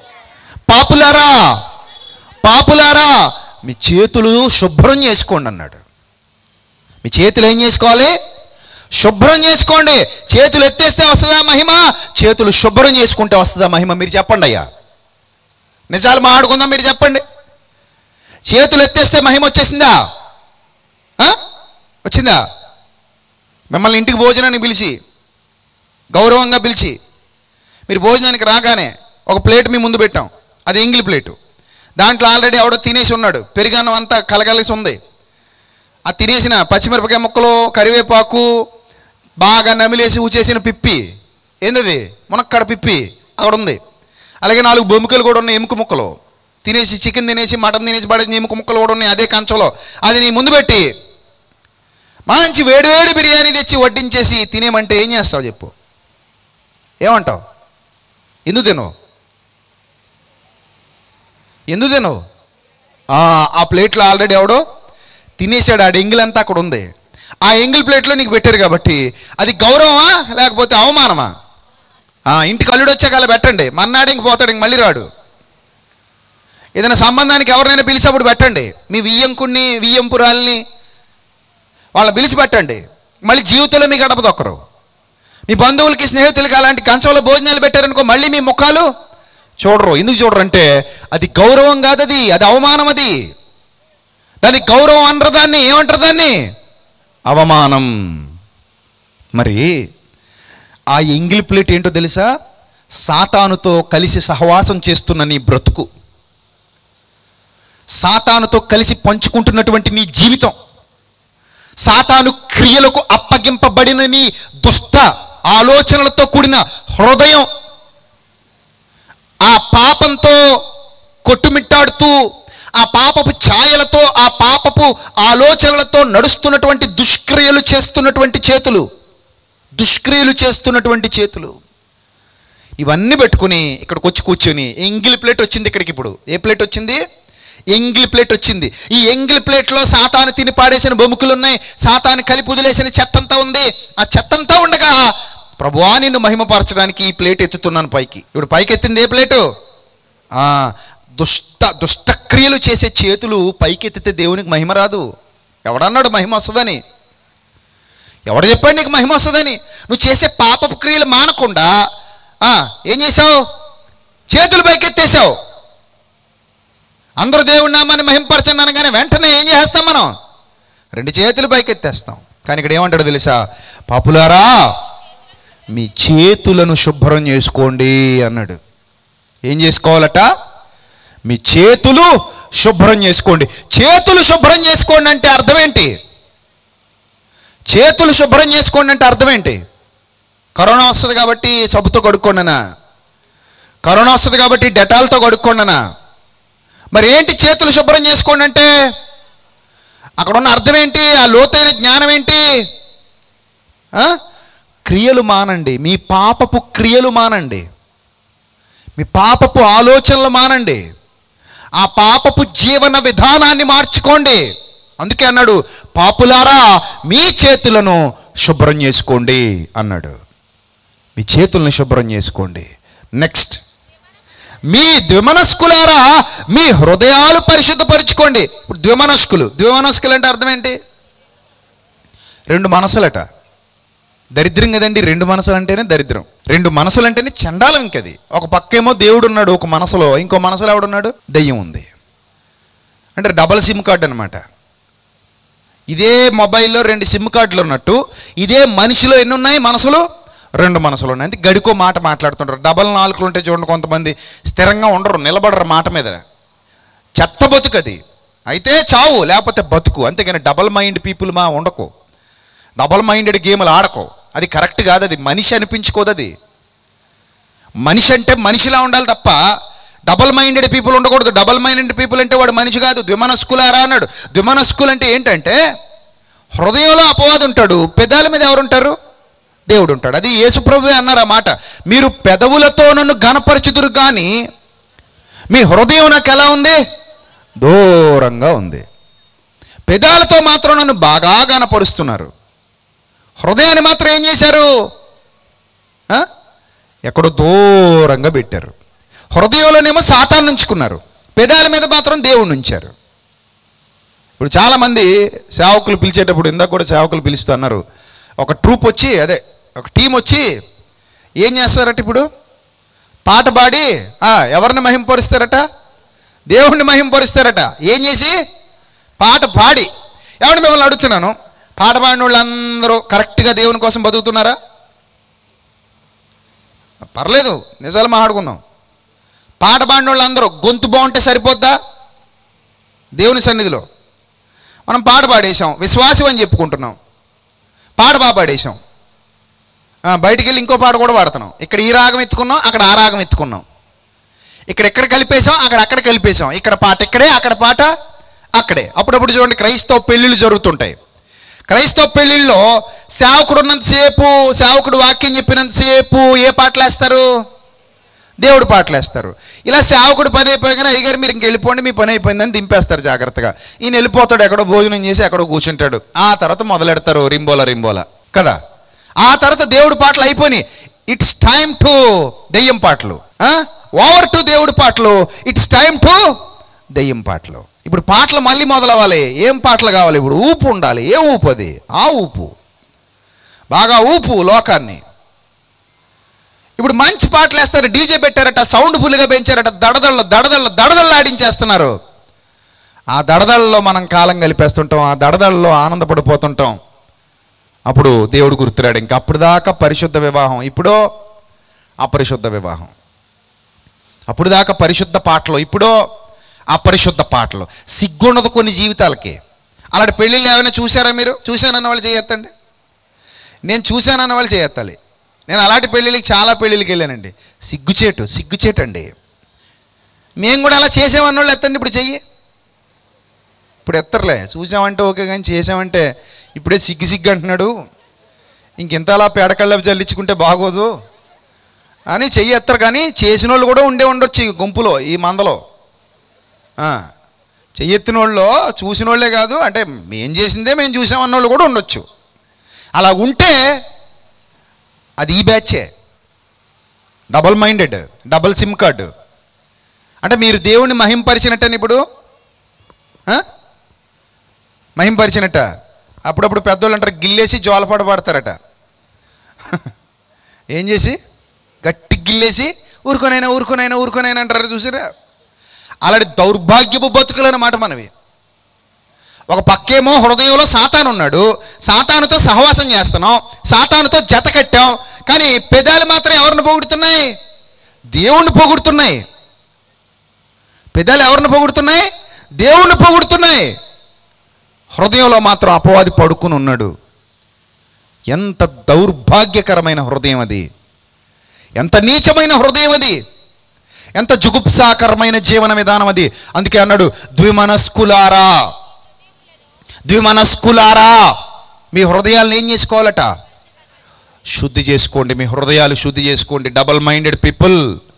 పాపులారా మీ చేతులు శుభ్రం చేసుకోండి అన్నాడు. మీ చేతులు ఏం చేసుకోవాలి? శుభ్రం చేసుకోండి. చేతులు ఎత్తేస్తే వస్తుందా మహిమ? చేతులు శుభ్రం చేసుకుంటే వస్తుందా మహిమ? మీరు చెప్పండి అయ్యా, నిజాలు మాట్లాడుకుందాం. మీరు చెప్పండి, చేతులు ఎత్తేస్తే మహిమ వచ్చేసిందా? వచ్చిందా? మిమ్మల్ని ఇంటికి భోజనానికి పిలిచి, గౌరవంగా పిలిచి, మీరు భోజనానికి రాగానే ఒక ప్లేట్ మీ ముందు పెట్టాం, అది ఎంగిలి ప్లేటు. దాంట్లో ఆల్రెడీ ఎవడో తినేసి ఉన్నాడు, పెరిగానం అంతా కలగలిసి ఉంది. ఆ తినేసిన పచ్చిమిరపకాయ ముక్కలు, కరివేపాకు, బాగా నమిలేసి ఊచేసిన పిప్పి, ఏందది? మునక్కడ పిప్పి అక్కడ ఉంది. అలాగే 4 బొమ్మికలు కూడా ఉన్నాయి, ఎముక ముక్కలు. తినేసి చికెన్ తినేసి మటన్ తినేసి పడేసి ఎముక ముక్కలు కూడా ఉన్నాయి అదే కంచంలో. అది నీ ముందు పెట్టి మంచి వేడివేడి బిర్యానీ తెచ్చి వడ్డించేసి తినేమంటే ఏం చేస్తావు చెప్పు? ఏమంటావు? ఎందుకు తినవు? ఆ ప్లేట్లో ఆల్రెడీ ఎవడో తినేసాడు, ఆడ ఎంగిలంతా అక్కడ ఉంది. ఆ ఎంగిల్ ప్లేట్లో నీకు పెట్టారు కాబట్టి అది గౌరవమా లేకపోతే అవమానమా? ఇంటికి అల్లుడు వచ్చాక అలా పెట్టండి, మన్నాడు ఇంక పోతాడు, ఇంక మళ్ళీ రాడు. ఏదైనా సంబంధానికి ఎవరినైనా పిలిచి అప్పుడు పెట్టండి, మీ వియ్యంకుడిని వియ్యంపురాల్ని వాళ్ళని పిలిచి పెట్టండి, మళ్ళీ జీవితంలో మీ గడప దొక్కరు. మీ బంధువులకి స్నేహితులకి అలాంటి కంచంలో భోజనాలు పెట్టారనుకో మళ్ళీ మీ ముఖాలు చూడరు. ఎందుకు చూడరు అంటే అది గౌరవం కాదు, అది అవమానం. దానికి గౌరవం అనరు, దాన్ని ఏమంటారు? దాన్ని అవమానం. మరి ఆ ఎంగిల్ ప్లేట్ ఏంటో తెలుసా? సాతానుతో కలిసి సహవాసం చేస్తున్న నీ బ్రతుకు, సాతానుతో కలిసి పంచుకుంటున్నటువంటి నీ జీవితం, సాతాను క్రియలకు అప్పగింపబడిన నీ దుష్ట ఆలోచనలతో కూడిన హృదయం, ఆ పాపంతో కొట్టుమిట్టాడుతూ ఆ పాపపు ఛాయలతో ఆ పాపపు ఆలోచనలతో నడుస్తున్నటువంటి దుష్క్రియలు చేస్తున్నటువంటి చేతులు ఇవన్నీ పెట్టుకుని ఇక్కడికి వచ్చి కూర్చొని ఎంగిల్ ప్లేట్ వచ్చింది ఇక్కడికి. ఇప్పుడు ఏ ప్లేట్ వచ్చింది? ఎంగిల్ ప్లేట్ వచ్చింది. ఈ ఎంగిల్ ప్లేట్లో సాతాను తిని పాడేసిన బొమ్ముకులు ఉన్నాయి, సాతాను కలిపి వదిలేసిన చెత్తంతా ఉంది. ఆ చెత్తంతా ఉండగా ప్రభువా నిన్ను మహిమపరచడానికి ఈ ప్లేట్ ఎత్తుతున్నాను పైకి. ఇప్పుడు పైకి ఎత్తింది ఏ ప్లేటు? దుష్టక్రియలు చేసే చేతులు పైకి ఎత్తితే దేవునికి మహిమ రాదు. ఎవడన్నాడు మహిమ వస్తుందని? ఎవడు చెప్పాడు నీకు మహిమ వస్తుందని? నువ్వు చేసే పాపపు క్రియలు మానకుండా ఏం చేసావు? చేతులు పైకెత్తేసావు. అందరూ దేవుడి నామాన్ని మహిమపరచండి అనగానే వెంటనే ఏం చేస్తాం మనం? 2 చేతులు పైకెత్తేస్తాం. కానీ ఇక్కడ ఏమంటాడు తెలుసా? పాపులారా మీ చేతులను శుభ్రం చేసుకోండి అన్నాడు. ఏం చేసుకోవాలట? మీ చేతులు శుభ్రం చేసుకోండి. చేతులు శుభ్రం చేసుకోండి అంటే అర్థం ఏంటి? చేతులు శుభ్రం చేసుకోండి అంటే అర్థం ఏంటి? కరోనా వస్తుంది కాబట్టి సబ్బుతో కడుక్కోండినా? కరోనా వస్తుంది కాబట్టి డెటాల్తో కడుక్కోండినా? మరి ఏంటి చేతులు శుభ్రం చేసుకోండి అంటే? అక్కడ ఉన్న అర్థం ఏంటి? ఆ లోతైన జ్ఞానం ఏంటి? క్రియలు మానండి, మీ పాపపు క్రియలు మానండి, మీ పాపపు ఆలోచనలు మానండి, ఆ పాపపు జీవన విధానాన్ని మార్చుకోండి. అందుకే అన్నాడు పాపులారా మీ చేతులను శుభ్రం చేసుకోండి అన్నాడు. మీ చేతులను శుభ్రం చేసుకోండి. నెక్స్ట్, మీ ద్విమనస్కులారా మీ హృదయాలు పరిశుద్ధపరచుకోండి. ఇప్పుడు ద్విమనస్కులు అంటే అర్థం ఏంటి? 2 మనసులట. దరిద్రం కదండి 2 మనసులు అంటేనే దరిద్రం. 2 మనసులు అంటేనే చండాలం. ఇంకది ఒక పక్కేమో దేవుడు ఉన్నాడు ఒక మనసులో, ఇంకో మనసులో ఎవడున్నాడు? దెయ్యం ఉంది. అంటే డబల్ సిమ్ కార్డు అనమాట. ఇదే మొబైల్లో 2 సిమ్ కార్డులు ఉన్నట్టు ఇదే మనిషిలో ఎన్ని ఉన్నాయి? మనసులు 2 మనసులు ఉన్నాయి. అంటే గడికో మాట మాట్లాడుతుంటారు. డబల్ నాలుకలు ఉంటే చూడండి, కొంతమంది స్థిరంగా ఉండరు, నిలబడరు మాట మీద. చెత్త బతుకు అది. అయితే చావు లేకపోతే బతుకు. అంతేగాని డబల్ మైండ్ పీపుల్ ఉండకు, డబల్ మైండెడ్ గేమ్లు ఆడకో. అది కరెక్ట్ కాదు. అది మనిషి అనిపించుకోదు. అది మనిషి అంటే మనిషిలా ఉండాలి తప్ప డబల్ మైండెడ్ పీపుల్ ఉండకూడదు. డబల్ మైండెడ్ పీపుల్ అంటే వాడు మనిషి కాదు. ద్విమనస్కులారా అన్నాడు. ద్విమనస్కులు అంటే ఏంటంటే హృదయంలో అపవాది ఉంటాడు, పెదాల మీద ఎవరుంటారు? దేవుడు ఉంటాడు. అది యేసుప్రభువే అన్నారు ఆ మాట. మీరు పెదవులతో నన్ను ఘనపరచుదురు కానీ మీ హృదయం నాకు ఎలా ఉంది? దూరంగా ఉంది. పెదాలతో మాత్రం నన్ను బాగా ఘనపరుస్తున్నారు, హృదయాన్ని మాత్రం ఏం చేశారు? ఎక్కడో దూరంగా పెట్టారు. హృదయంలోనేమో సాతాను ఉంచుకున్నారు, పెదాల మీద మాత్రం దేవుణ్ణి ఉంచారు. ఇప్పుడు చాలామంది సేవకులు పిలిచేటప్పుడు, ఇందాక కూడా సేవకులు పిలుస్తూ అన్నారు, ఒక ట్రూప్ వచ్చి ఒక టీం వచ్చి ఏం చేస్తారట? ఇప్పుడు పాట పాడి ఎవరిని మహింపరుస్తారట? దేవుణ్ణి మహింపరుస్తారట. ఏం చేసి? పాట పాడి. ఎవరిని మిమ్మల్ని అడుగుతున్నాను, పాట పాడిన వాళ్ళందరూ కరెక్ట్గా దేవుని కోసం బతుకుతున్నారా? పర్లేదు, నిజాలు మాట్లాడుకుందాం. పాట పాడిన వాళ్ళందరూ గొంతు బాగుంటే సరిపోద్దా? దేవుని సన్నిధిలో మనం పాట పాడేసాం, విశ్వాసం అని చెప్పుకుంటున్నాం, పాట బాగా పాడేసాం, బయటికి వెళ్ళి ఇంకో పాట కూడా పాడుతున్నాం. ఇక్కడ ఈ రాగం ఎత్తుకున్నాం, అక్కడ ఆ రాగం ఎత్తుకున్నాం. ఇక్కడ కలిపేశాం, అక్కడ కలిపేశాం. ఇక్కడ పాట ఇక్కడే, అక్కడ పాట అక్కడే. అప్పుడప్పుడు చూడండి క్రైస్తవ పెళ్ళిళ్ళు జరుగుతుంటాయి. క్రైస్తవ పెళ్ళిళ్ళలో సేవకుడు ఉన్నంతసేపు, సేవకుడు వాక్యం చెప్పినంతసేపు ఏ పాటలు వేస్తారు? దేవుడు పాటలు వేస్తారు. ఇలా సేవకుడు పని అయిపోయాగానే అయ్యగారు మీరు ఇంక వెళ్ళిపోండి, మీ పని అయిపోయిందని దింపేస్తారు జాగ్రత్తగా. ఈయన వెళ్ళిపోతాడు, ఎక్కడో భోజనం చేసి ఎక్కడో కూర్చుంటాడు. ఆ తర్వాత మొదలెడతారు రింబోలా కదా. ఆ తర్వాత దేవుడు పాటలు అయిపోయినాయి, ఇట్స్ టైమ్ టు దెయ్యం పాటలు. ఓవర్ టు దేవుడు పాటలు, ఇట్స్ టైమ్ టు దెయ్యం పాటలు. ఇప్పుడు పాటలు మళ్ళీ మొదలవ్వాలి. ఏం పాటలు కావాలి ఇప్పుడు? ఊపు ఉండాలి. ఏ ఊపు అది? ఆ ఊపు, బాగా ఊపు లోకాన్ని. ఇప్పుడు మంచి పాటలు వేస్తారు, డీజే పెట్టారట, సౌండ్ ఫుల్గా పెంచారట, దడదళ్ళు ఆడించేస్తున్నారు. ఆ దడదళ్ళలో మనం కాలం కలిపేస్తుంటాం, ఆ దడదళ్ళలో ఆనందపడిపోతుంటాం. అప్పుడు దేవుడు గుర్తురాడు. ఇంకా అప్పుడు దాకా పరిశుద్ధ వివాహం, ఇప్పుడో అపరిశుద్ధ వివాహం. అప్పుడు దాకా పరిశుద్ధ పాటలు, ఇప్పుడో అపరిశుద్ధ పాటలు. సిగ్గుండదు కొన్ని జీవితాలకి. అలాంటి పెళ్ళిళ్ళు ఏమైనా చూసారా మీరు? చూశానన్న వాళ్ళు చేయొద్దండి. నేను చూశానన్న వాళ్ళు చేయొత్తాలి. నేను అలాంటి పెళ్ళిళ్ళకి చాలా పెళ్ళిళ్ళకి వెళ్ళానండి. సిగ్గుచేటండి. మేము కూడా అలా చేసామన్న వాళ్ళు ఎత్తండి. ఇప్పుడు చెయ్యి. ఇప్పుడు ఎత్తర్లే. చూసామంటే ఓకే, కానీ చేసామంటే ఇప్పుడే సిగ్గు అంటున్నాడు, ఇంకెంత అలా పేడకళ్ళవి జల్లించుకుంటే బాగోదు అని చెయ్యి ఎత్తరు. కానీ చేసిన వాళ్ళు కూడా ఉండొచ్చు ఈ గుంపులో, ఈ మందలో. చెయ్యెత్తిన వాళ్ళు చూసిన వాళ్ళే కాదు, అంటే మేం చేసిందే మేము చూసామన్న వాళ్ళు కూడా ఉండొచ్చు. అలా ఉంటే అది ఈ బ్యాచే, double minded, double sim card. అంటే మీరు దేవుణ్ణి మహింపరిచినట్టని ఇప్పుడు మహింపరిచినట్ట. అప్పుడప్పుడు పెద్దోళ్ళు అంటారు గిల్లేసి జోలపాట పాడతారట. ఏం చేసి గట్టి గిల్లేసి ఊరుకోనైనా అంటారు. చూసారా? అలాంటి దౌర్భాగ్యపు బతుకులు అన్నమాట మనవి. ఒక పక్కేమో హృదయంలో సాతాను ఉన్నాడు, సాతానుతో సహవాసం చేస్తున్నాం, సాతానుతో జత కట్టాం. కానీ పెదాలు మాత్రం ఎవరిని పొగుడుతున్నాయి? దేవుణ్ణి పొగుడుతున్నాయి. పెదాలు ఎవరిని పొగుడుతున్నాయి? దేవుణ్ణి పొగుడుతున్నాయి. హృదయంలో మాత్రం అపవాది పడుకుని ఉన్నాడు. ఎంత దౌర్భాగ్యకరమైన హృదయం అది! ఎంత నీచమైన హృదయం అది! ఎంత జుగుప్సాకరమైన జీవన విధానం అది! అందుకే అన్నాడు, ద్విమనస్కులారా మీ హృదయాలను ఏం చేసుకోవాలట? శుద్ధి చేసుకోండి. మీ హృదయాలు శుద్ధి చేసుకోండి. Double minded people,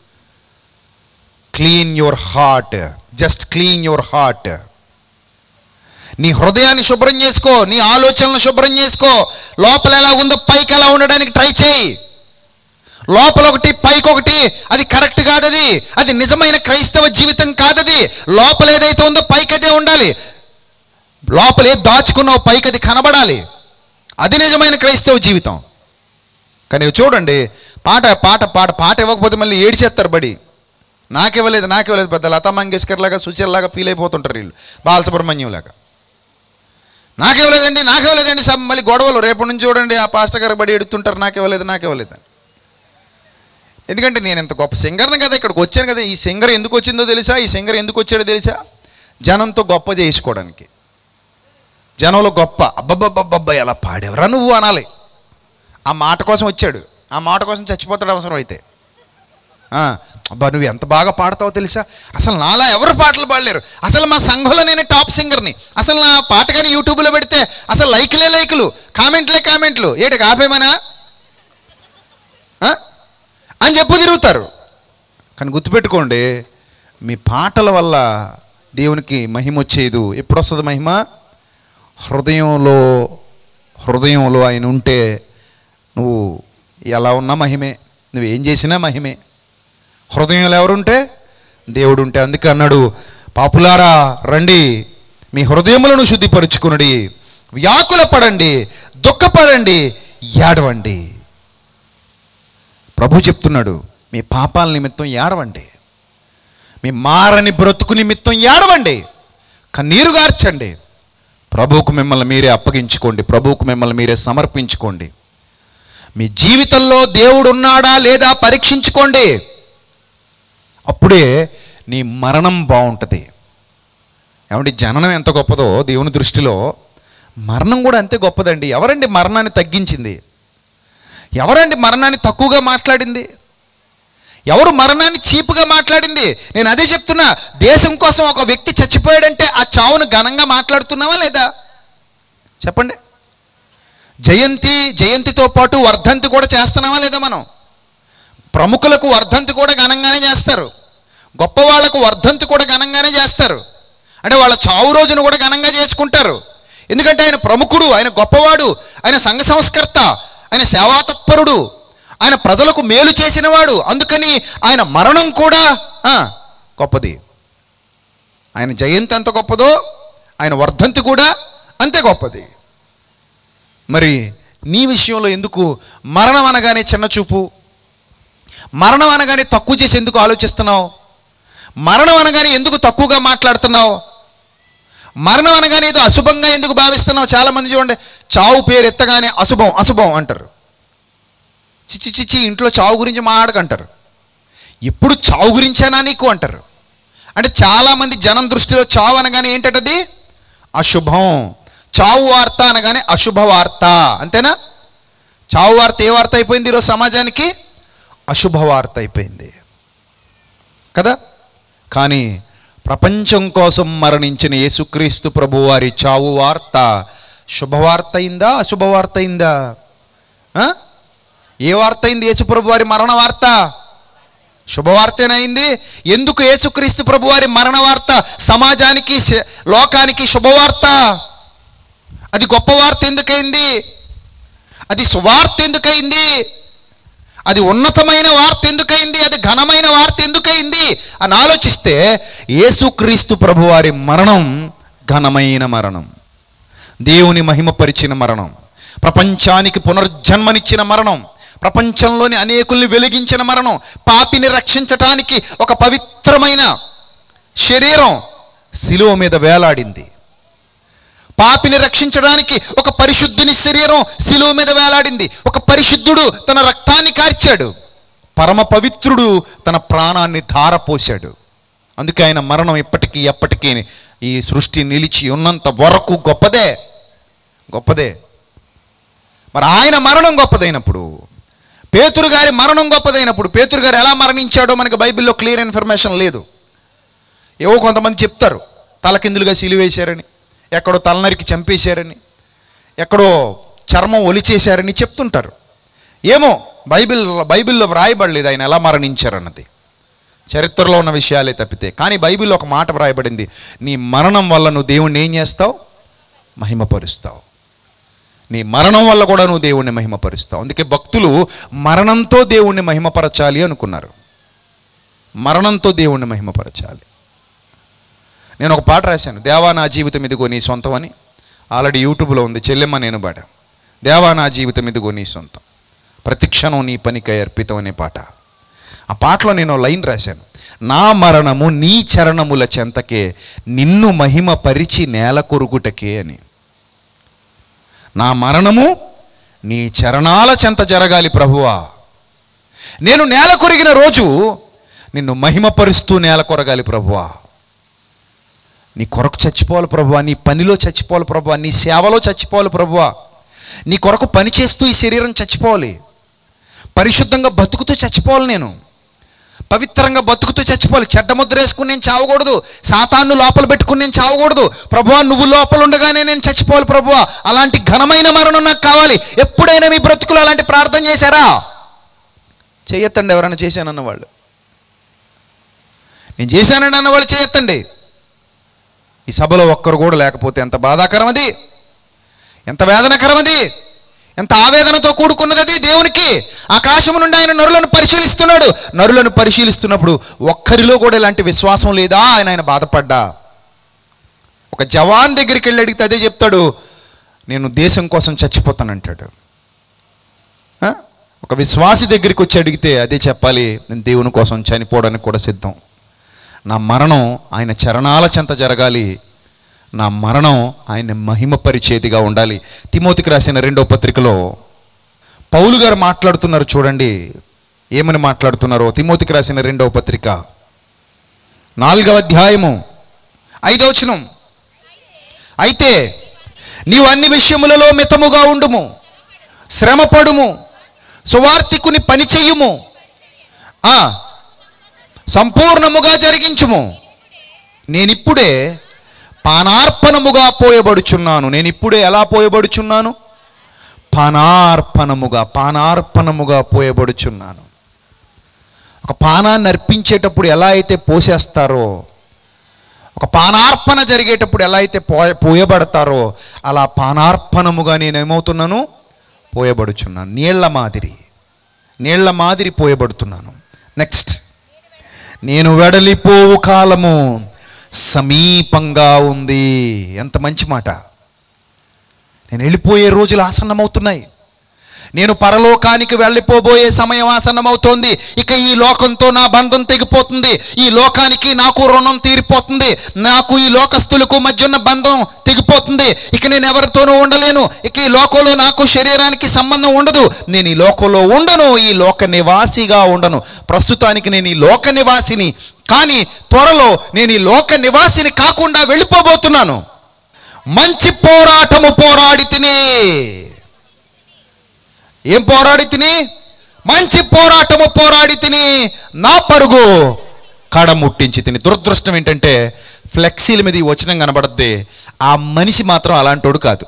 clean your heart. Just clean your heart. నీ హృదయాన్ని శుభ్రం చేసుకో, నీ ఆలోచనలు శుభ్రం చేసుకో. లోపల ఎలా ఉందో పైకి ఎలా ఉండడానికి ట్రై చేయి. లోపల ఒకటి పైకి ఒకటి, అది కరెక్ట్ కాదది. అది నిజమైన క్రైస్తవ జీవితం కాదది. లోపల ఏదైతే ఉందో పైకి అదే ఉండాలి. లోపల ఏది దాచుకున్నావు పైకి అది కనబడాలి. అది నిజమైన క్రైస్తవ జీవితం. కానీ చూడండి, పాట ఇవ్వకపోతే మళ్ళీ ఏడిచేస్తారు. బడి నాకివ్వలేదు పెద్ద లతా మంగేష్కర్ లాగా, సుశీల్ ఫీల్ అయిపోతుంటారు వీళ్ళు, బాలసుబ్రహ్మణ్యం లాగా. నాకివ్వలేదండి మళ్ళీ గొడవలు. రేపటి నుంచి చూడండి ఆ పాస్టర్ గారు బడి ఎడుతుంటారు, నాకివ్వలేదు. ఎందుకంటే నేను ఇంత గొప్ప సింగర్ని కదా, ఇక్కడికి వచ్చాను కదా. ఈ సింగర్ ఎందుకు వచ్చిందో తెలుసా? ఈ సింగర్ ఎందుకు వచ్చాడో తెలుసా? జనంతో గొప్ప చేసుకోవడానికి. జనంలో గొప్ప, అబ్బబ్బబ్బబ్బబ్బ ఎలా పాడేవరా నువ్వు అనాలి. ఆ మాట కోసం వచ్చాడు. ఆ మాట కోసం చచ్చిపోతాడు అవసరం అయితే. అబ్బా నువ్వు ఎంత బాగా పాడతావో తెలుసా? అసలు నాలా ఎవరు పాటలు పాడలేరు. అసలు మా సంఘంలో నేనే టాప్ సింగర్ని. అసలు నా పాట కానీ యూట్యూబ్లో పెడితే అసలు లైకులు, కామెంట్లు. ఏటి ఆపేమనా అని చెప్పు తిరుగుతారు. కానీ గుర్తుపెట్టుకోండి, మీ పాటల వల్ల దేవునికి మహిమ వచ్చేది. ఎప్పుడు వస్తుంది మహిమ? హృదయంలో ఆయన ఉంటే నువ్వు ఎలా ఉన్నా మహిమే, నువ్వేం చేసినా మహిమే. హృదయంలో ఎవరుంటే? దేవుడు ఉంటే. అందుకే అన్నాడు, పాపులారా రండి, మీ హృదయములను శుద్ధిపరుచుకునుడి, వ్యాకుల పడండి, దుఃఖపడండి, ఏడవండి. ప్రభు చెప్తున్నాడు, మీ పాపాల నిమిత్తం ఏడవండి, మీ మారని బ్రతుకు నిమిత్తం ఏడవండి, కన్నీరు గార్చండి. ప్రభువుకు మిమ్మల్ని మీరే అప్పగించుకోండి, ప్రభువుకు మిమ్మల్ని మీరే సమర్పించుకోండి. మీ జీవితంలో దేవుడు ఉన్నాడా లేదా పరీక్షించుకోండి. అప్పుడే నీ మరణం బాగుంటుంది. ఏమంటే జననం ఎంత గొప్పదో దేవుని దృష్టిలో మరణం కూడా అంతే గొప్పదండి. ఎవరండి మరణాన్ని తగ్గించింది? ఎవరండి మరణాన్ని తక్కువగా మాట్లాడింది? ఎవరు మరణాన్ని చీపుగా మాట్లాడింది? నేను అదే చెప్తున్నా. దేశం కోసం ఒక వ్యక్తి చచ్చిపోయాడంటే ఆ చావును ఘనంగా మాట్లాడుతున్నావా లేదా? చెప్పండి. జయంతితో పాటు వర్ధంతి కూడా చేస్తున్నావా లేదా? మనం ప్రముఖులకు వర్ధంతి కూడా ఘనంగానే చేస్తారు, గొప్పవాళ్లకు వర్ధంతి కూడా ఘనంగానే చేస్తారు. అంటే వాళ్ళ చావు రోజును కూడా ఘనంగా చేసుకుంటారు. ఎందుకంటే ఆయన ప్రముఖుడు, ఆయన గొప్పవాడు, ఆయన సంఘ సంస్కర్త, ఆయన సేవాతత్పరుడు, ఆయన ప్రజలకు మేలు చేసినవాడు. అందుకని ఆయన మరణం కూడా గొప్పది. ఆయన జయంతి ఎంత గొప్పదో ఆయన వర్ధంతి కూడా అంతే గొప్పది. మరి నీ విషయంలో ఎందుకు మరణం అనగానే చిన్న చూపు, మరణం అనగానే తక్కువ చేసి ఎందుకు ఆలోచిస్తున్నావు? మరణం అనగానే ఎందుకు తక్కువగా మాట్లాడుతున్నావు? మరణం అనగానే ఏదో అశుభంగా ఎందుకు భావిస్తున్నావు? చాలామంది చూడండి, చావు పేరు ఎత్తగానే అశుభం అశుభం అంటారు. చిచ్చి ఇంట్లో చావు గురించి మాట్లాడకంటారు. ఎప్పుడు చావు గురించేనా నీకు అంటారు. అంటే చాలామంది జనం దృష్టిలో చావు అనగానే ఏంటంటది? అశుభం. చావు వార్త అనగానే అశుభ వార్త, అంతేనా? చావు వార్త ఏ వార్త అయిపోయింది ఈరోజు సమాజానికి? అశుభ వార్త అయిపోయింది కదా. కానీ ప్రపంచం కోసం మరణించిన యేసుక్రీస్తు ప్రభువారి చావు వార్త శుభవార్త అయిందా అశుభవార్త అయిందా? ఏ వార్త అయింది? యేసు ప్రభువారి మరణ వార్త శుభవార్తేనైంది. ఎందుకు యేసుక్రీస్తు ప్రభువారి మరణ వార్త సమాజానికి లోకానికి శుభవార్త? అది గొప్ప వార్త ఎందుకైంది? అది సువార్త ఎందుకైంది? అది ఉన్నతమైన వార్త ఎందుకైంది? అది ఘనమైన వార్త ఎందుకైంది అని ఆలోచిస్తే యేసుక్రీస్తు ప్రభువారి మరణం ఘనమైన మరణం, దేవుని మహిమపరిచిన మరణం, ప్రపంచానికి పునర్జన్మనిచ్చిన మరణం, ప్రపంచంలోని అనేకుల్ని వెలిగించిన మరణం, పాపిని రక్షించటానికి ఒక పవిత్రమైన శరీరం శిలువ మీద వేలాడింది. పాపిని రక్షించడానికి ఒక పరిశుద్ధుని శరీరం శిలువ మీద వేలాడింది. ఒక పరిశుద్ధుడు తన రక్తాన్ని కార్చాడు, పరమ పవిత్రుడు తన ప్రాణాన్ని ధారపోశాడు. అందుకే ఆయన మరణం ఇప్పటికీ ఎప్పటికీ ఈ సృష్టి నిలిచి ఉన్నంత వరకు గొప్పదే గొప్పదే. మరి ఆయన మరణం గొప్పదైనప్పుడు, పేతురు గారి మరణం గొప్పదైనప్పుడు, పేతురు గారు ఎలా మరణించాడో మనకి బైబిల్లో క్లియర్ ఇన్ఫర్మేషన్ లేదు. ఏవో కొంతమంది చెప్తారు తలకిందులుగా సిలువేశారని, ఎక్కడో తలనరికి చంపేశారని, ఎక్కడో చర్మం ఒలిచేశారని చెప్తుంటారు. ఏమో బైబిల్లో వ్రాయబడలేదు ఆయన ఎలా మరణించారన్నది, చరిత్రలో ఉన్న విషయాలే తప్పితే. కానీ బైబిల్లో ఒక మాట వ్రాయబడింది, నీ మరణం వల్ల నువ్వు దేవుణ్ణి ఏం చేస్తావు? మహిమపరుస్తావు. నీ మరణం వల్ల కూడా నువ్వు దేవుణ్ణి మహిమపరుస్తావు. అందుకే భక్తులు మరణంతో దేవుణ్ణి మహిమపరచాలి అనుకున్నారు. మరణంతో దేవుణ్ణి మహిమపరచాలి. నేను ఒక పాట రాశాను, దేవా నా జీవితం ఇదిగో నీ సొంతం అని. ఆల్రెడీ యూట్యూబ్లో ఉంది, చెల్లెమ్మ నేను పాట. దేవా నా జీవితం ఇదిగో నీ సొంతం, ప్రతిక్షణం నీ పనికై అర్పితం అనే పాట. ఆ పాటలో నేను లైన్ రాశాను, నా మరణము నీ చరణముల చెంతకే, నిన్ను మహిమ పరిచి నేల కొరుగుటకే అని. నా మరణము నీ చరణాల చెంత జరగాలి ప్రభువా. నేను నేల కొరిగిన రోజు నిన్ను మహిమపరుస్తూ నేల కొరగాలి ప్రభువా. నీ కొరకు చచ్చిపోవాలి ప్రభువా, నీ పనిలో చచ్చిపోవాలి ప్రభువా, నీ సేవలో చచ్చిపోవాలి ప్రభువా, నీ కొరకు పని చేస్తూ ఈ శరీరం చచ్చిపోవాలి, పరిశుద్ధంగా బతుకుతూ చచ్చిపోవాలి, నేను పవిత్రంగా బతుకుతూ చచ్చిపోవాలి. చెడ్డ ముద్ర వేసుకుని నేను చావకూడదు, సాతాను లోపల పెట్టుకుని నేను చావకూడదు ప్రభువా, నువ్వు లోపల ఉండగానే నేను చచ్చిపోవాలి ప్రభువా. అలాంటి ఘనమైన మరణం నాకు కావాలి. ఎప్పుడైనా మీ బ్రతుకులు అలాంటి ప్రార్థన చేశారా? చేయొత్తండి. ఎవరైనా చేశానన్న వాళ్ళు, నేను చేశానండి అన్నవాళ్ళు చేయొత్తండి. ఈ సభలో ఒక్కరు కూడా లేకపోతే ఎంత బాధాకరం అది, ఎంత వేదనకరం అది, ఎంత ఆవేదనతో కూడుకున్నది అది దేవునికి. ఆకాశము నుండి ఆయన నరులను పరిశీలిస్తున్నాడు. నరులను పరిశీలిస్తున్నప్పుడు ఒక్కరిలో కూడా ఇలాంటి విశ్వాసం లేదా అని ఆయన బాధపడ్డా. ఒక జవాన్ దగ్గరికి వెళ్ళి అడిగితే అదే చెప్తాడు, నేను దేశం కోసం చచ్చిపోతానంటాడు. ఒక విశ్వాసి దగ్గరికి వచ్చి అడిగితే అదే చెప్పాలి, నేను దేవుని కోసం చనిపోవడానికి కూడా సిద్ధం. నా మరణం ఆయన చరణాల చెంత జరగాలి, నా మరణం ఆయన మహిమపరిచేదిగా ఉండాలి. తిమోతికి రాసిన 2వ పత్రికలో పౌలు గారు మాట్లాడుతున్నారు, చూడండి ఏమని మాట్లాడుతున్నారో. తిమోతికి రాసిన 2వ పత్రిక 4వ అధ్యాయము 5వ వచనం, అయితే నీవు అన్ని విషయములలో మితముగా ఉండుము, శ్రమపడుము, సువార్తికుని పని చెయ్యుము, సంపూర్ణముగా జరిగించుము. నేనిప్పుడే పానార్పణముగా పోయబడుచున్నాను. నేనిప్పుడే ఎలా పోయబడుచున్నాను? పానార్పణముగా పోయబడుచున్నాను. ఒక పానాన్ని అర్పించేటప్పుడు ఎలా అయితే పోసేస్తారో, ఒక పానార్పణ జరిగేటప్పుడు ఎలా అయితే పోయబడతారో, అలా పానార్పణముగా నేనేమవుతున్నాను? పోయబడుచున్నాను. నీళ్ల మాదిరి పోయబడుతున్నాను. నెక్స్ట్, నేను వెడలిపోవు కాలము సమీపంగా ఉంది. ఎంత మంచి మాట! నేను వెళ్ళిపోయే రోజులు ఆసన్నమవుతున్నాయి. నేను పరలోకానికి వెళ్ళిపోబోయే సమయం ఆసన్నమవుతోంది. ఇక ఈ లోకంతో నా బంధం తెగిపోతుంది. ఈ లోకానికి నాకు రుణం తీరిపోతుంది. నాకు ఈ లోకస్తులకు మధ్య ఉన్న బంధం తెగిపోతుంది. ఇక నేను ఎవరితోనూ ఉండలేను. ఇక ఈ లోకంలో నాకు శరీరానికి సంబంధం ఉండదు. నేను ఈ లోకంలో ఉండను, ఈ లోక నివాసిగా ఉండను. ప్రస్తుతానికి నేను ఈ లోక నివాసిని, కానీ త్వరలో నేను ఈ లోక నివాసిని కాకుండా వెళ్ళిపోబోతున్నాను. మంచి పోరాటము పోరాడి తిని. ఏం పోరాడి తిని? మంచి పోరాటము పోరాడి తిని, నా పరుగు కడముట్టించి తిని. దురదృష్టం ఏంటంటే ఫ్లెక్సీల మీద ఈ వచనం కనబడద్ది, ఆ మనిషి మాత్రం అలాంటోడు కాదు.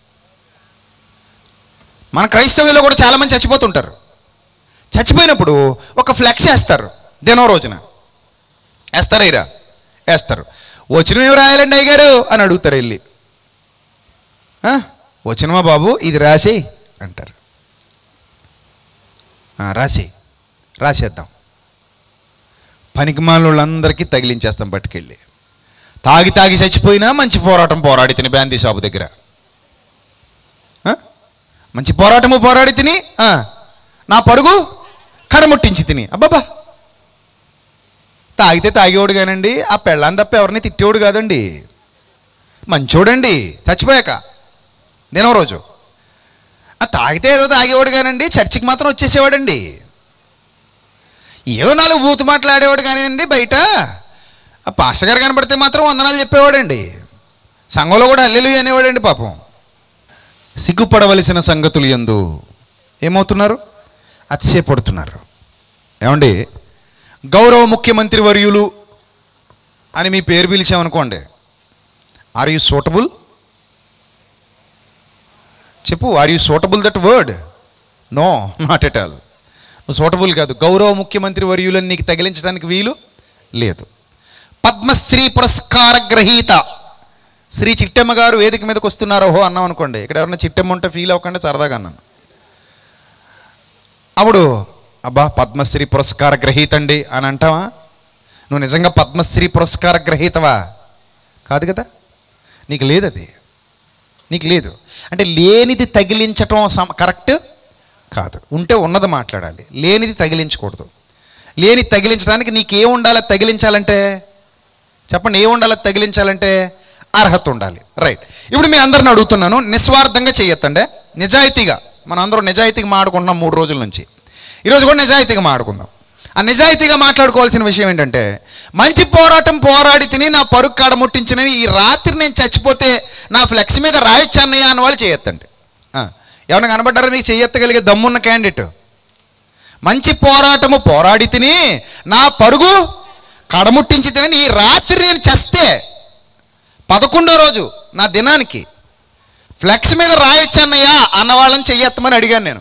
మన క్రైస్తవుల్లో కూడా చాలామంది చచ్చిపోతుంటారు. చచ్చిపోయినప్పుడు ఒక ఫ్లెక్స్ వేస్తారు. దినం రోజున వేస్తారా? వేస్తారు. వచనం ఏమి రాయాలండి అయ్యగారు అని అడుగుతారు వెళ్ళి. వచనమా బాబు, ఇది రాసి అంటారు. రాసేద్దాం. పనికిమాలోళ్ళందరికీ తగిలించేస్తాం పట్టుకెళ్ళి. తాగి చచ్చిపోయినా మంచి పోరాటం పోరాడి తిని బ్యాందీ షాపు దగ్గర. మంచి పోరాటము పోరాడి తిని, నా పరుగు కడముట్టించి తిని. అబ్బాబా, తాగితే తాగేవాడు కానండి, ఆ పెళ్ళాన్ని తప్ప ఎవరిని తిట్టేవాడు కాదండి. మంచోడండి. చచ్చిపోయాక దినం రోజు తాగితే ఏదో తాగేవాడు కానండి, చర్చికి మాత్రం వచ్చేసేవాడండి. ఏదో 4 బూతు మాట్లాడేవాడు కానివ్వండి, బయట ఆ పాస్టర్ గారు కనబడితే మాత్రం వందనాలు చెప్పేవాడండి. సంఘంలో కూడా హల్లెలూయా అనేవాడండి. పాపం సిగ్గుపడవలసిన సంగతులు యందు ఏమవుతున్నారు? అతిశయపడుతున్నారు. ఏమండి, గౌరవ ముఖ్యమంత్రి వర్యులు అని మీ పేరు పిలిచామనుకోండి, ఆర్ యూ సూటబుల్? చెప్పు, are you suitable that word? No, not at all. నువ్వు సూటబుల్ కాదు. గౌరవ ముఖ్యమంత్రి వర్యులని నీకు తగిలించడానికి వీలు లేదు. పద్మశ్రీ పురస్కార గ్రహీత శ్రీ చిట్టెమ్మ గారు వేదిక మీదకి వస్తున్నారు. ఓహో అన్నాం అనుకోండి, ఇక్కడ ఎవరైనా చిట్టెమ్మ ఉంటే ఫీల్ అవ్వకుండా సరదాగా అన్నాను. అప్పుడు అబ్బా పద్మశ్రీ పురస్కార గ్రహీత అండి అని అంటావా? నువ్వు నిజంగా పద్మశ్రీ పురస్కార గ్రహీతవా? కాదు కదా. నీకు లేదు, అది నీకు లేదు. అంటే లేనిది తగిలించటం కరెక్ట్ కాదు. ఉంటే ఉన్నది మాట్లాడాలి, లేనిది తగిలించకూడదు. లేని తగిలించడానికి నీకేం ఉండాలి? తగిలించాలంటే చెప్పండి, ఏం ఉండాలి? తగిలించాలంటే అర్హత ఉండాలి. రైట్. ఇప్పుడు మీ అందరిని అడుగుతున్నాను, నిస్వార్థంగా చేయొద్దండి, నిజాయితీగా. మనం అందరం నిజాయితీగా మాట్లాడుకుంటున్నాం 3 రోజుల నుంచి. ఈరోజు కూడా నిజాయితీగా మాట్లాడుకుందాం. ఆ నిజాయితీగా మాట్లాడుకోవాల్సిన విషయం ఏంటంటే, మంచి పోరాటం పోరాడి తిని నా పరుగు కాడ ముట్టించినని ఈ రాత్రి నేను చచ్చిపోతే నా ఫ్లెక్స్ మీద రాయొచ్చు అన్నయ్య అన్న వాళ్ళు చేయొద్దండి. ఎవరైనా కనబడ్డారా మీకు చేయెత్తగలిగే దమ్మున్న క్యాండిడేట్? మంచి పోరాటము పోరాడి తిని నా పరుగు కడముట్టించి తిని ఈ రాత్రి నేను చస్తే 11వ రోజు నా దినానికి ఫ్లెక్స్ మీద రాయొచ్చు అన్నయ్య అన్న వాళ్ళని చెయ్యెత్తమని అడిగాను నేను.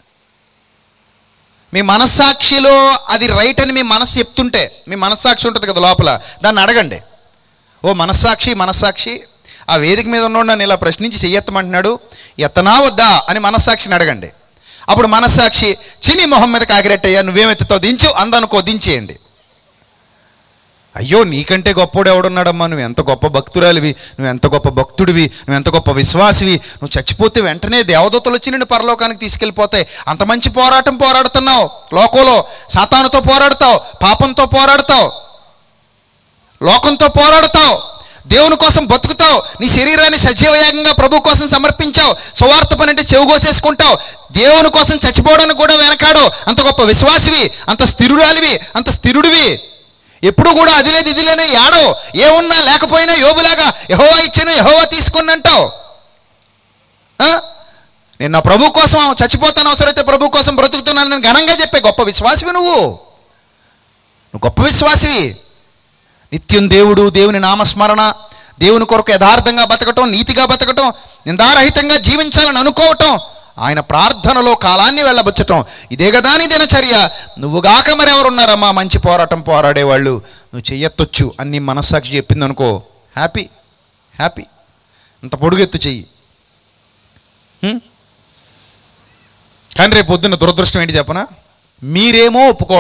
మీ మనస్సాక్షిలో అది రైట్ అని మీ మనస్సు చెప్తుంటే, మీ మనస్సాక్షి ఉంటుంది కదా లోపల, దాన్ని అడగండి. ఓ మనస్సాక్షి, ఆ వేదిక మీద ఉన్నోడు నన్ను ఇలా ప్రశ్నించి చెయ్యెత్తమంటున్నాడు, ఎత్తనా వద్దా అని మనస్సాక్షిని అడగండి. అప్పుడు మనస్సాక్షి చిని మొహం మీద కాకిరెట్టయ్యా నువ్వేమెత్తుతావు, దించు అందనుకో, దించేయండి. అయ్యో నీకంటే గొప్పోడు ఎవడున్నాడమ్మా, నువ్వు ఎంత గొప్ప భక్తురాలివి, నువ్వు ఎంత గొప్ప భక్తుడివి, నువ్వు ఎంత గొప్ప విశ్వాసివి, నువ్వు చచ్చిపోతే వెంటనే దేవదూతలు వచ్చి నిన్ను పరలోకానికి తీసుకెళ్ళిపోతాయి. అంత మంచి పోరాటం పోరాడుతున్నావు, లోకంలో సాతానుతో పోరాడుతావు, పాపంతో పోరాడుతావు, లోకంతో పోరాడుతావు, దేవుని కోసం బతుకుతావు, నీ శరీరాన్ని సజీవయాగంగా ప్రభు కోసం సమర్పించావు, సువార్త పని అంటే చెవుగోసేసుకుంటావు, దేవుని కోసం చచ్చిపోవడానికి కూడా వెనకాడు. అంత గొప్ప విశ్వాసివి, అంత స్థిరురాలివి, అంత స్థిరుడివి, ఎప్పుడు కూడా అది లేదు ఇది లేని ఏడో, ఏమున్నా లేకపోయినా యోబులాగా యెహోవా ఇచ్చిన యెహోవా తీసుకున్నంటావు. నేను నా ప్రభు కోసం చచ్చిపోతాను, అవసరమైతే ప్రభు కోసం బ్రతుకుతున్నాను నేను ఘనంగా చెప్పే గొప్ప విశ్వాసివి నువ్వు. నువ్వు గొప్ప విశ్వాసివి. నిత్యం దేవుని నామస్మరణ, దేవుని కొరకు యథార్థంగా బతకటం, నీతిగా బతకటం, నిందారహితంగా జీవించాలని అనుకోవటం, ఆయన ప్రార్థనలో కాలాన్ని వెళ్ళబుచ్చటం, ఇదే కదా నీ దినచర్య. నువ్వుగాక మరెవరున్నారమ్మా మంచి పోరాటం పోరాడేవాళ్ళు, నువ్వు చెయ్యొచ్చు అని నీ మనస్సాక్షి చెప్పింది అనుకో, హ్యాపీ హ్యాపీ. ఇంత పొడుగెత్తు చెయ్యి. కానీ రేపు పొద్దున్న దురదృష్టం ఏంటి చెప్పనా? మీరేమో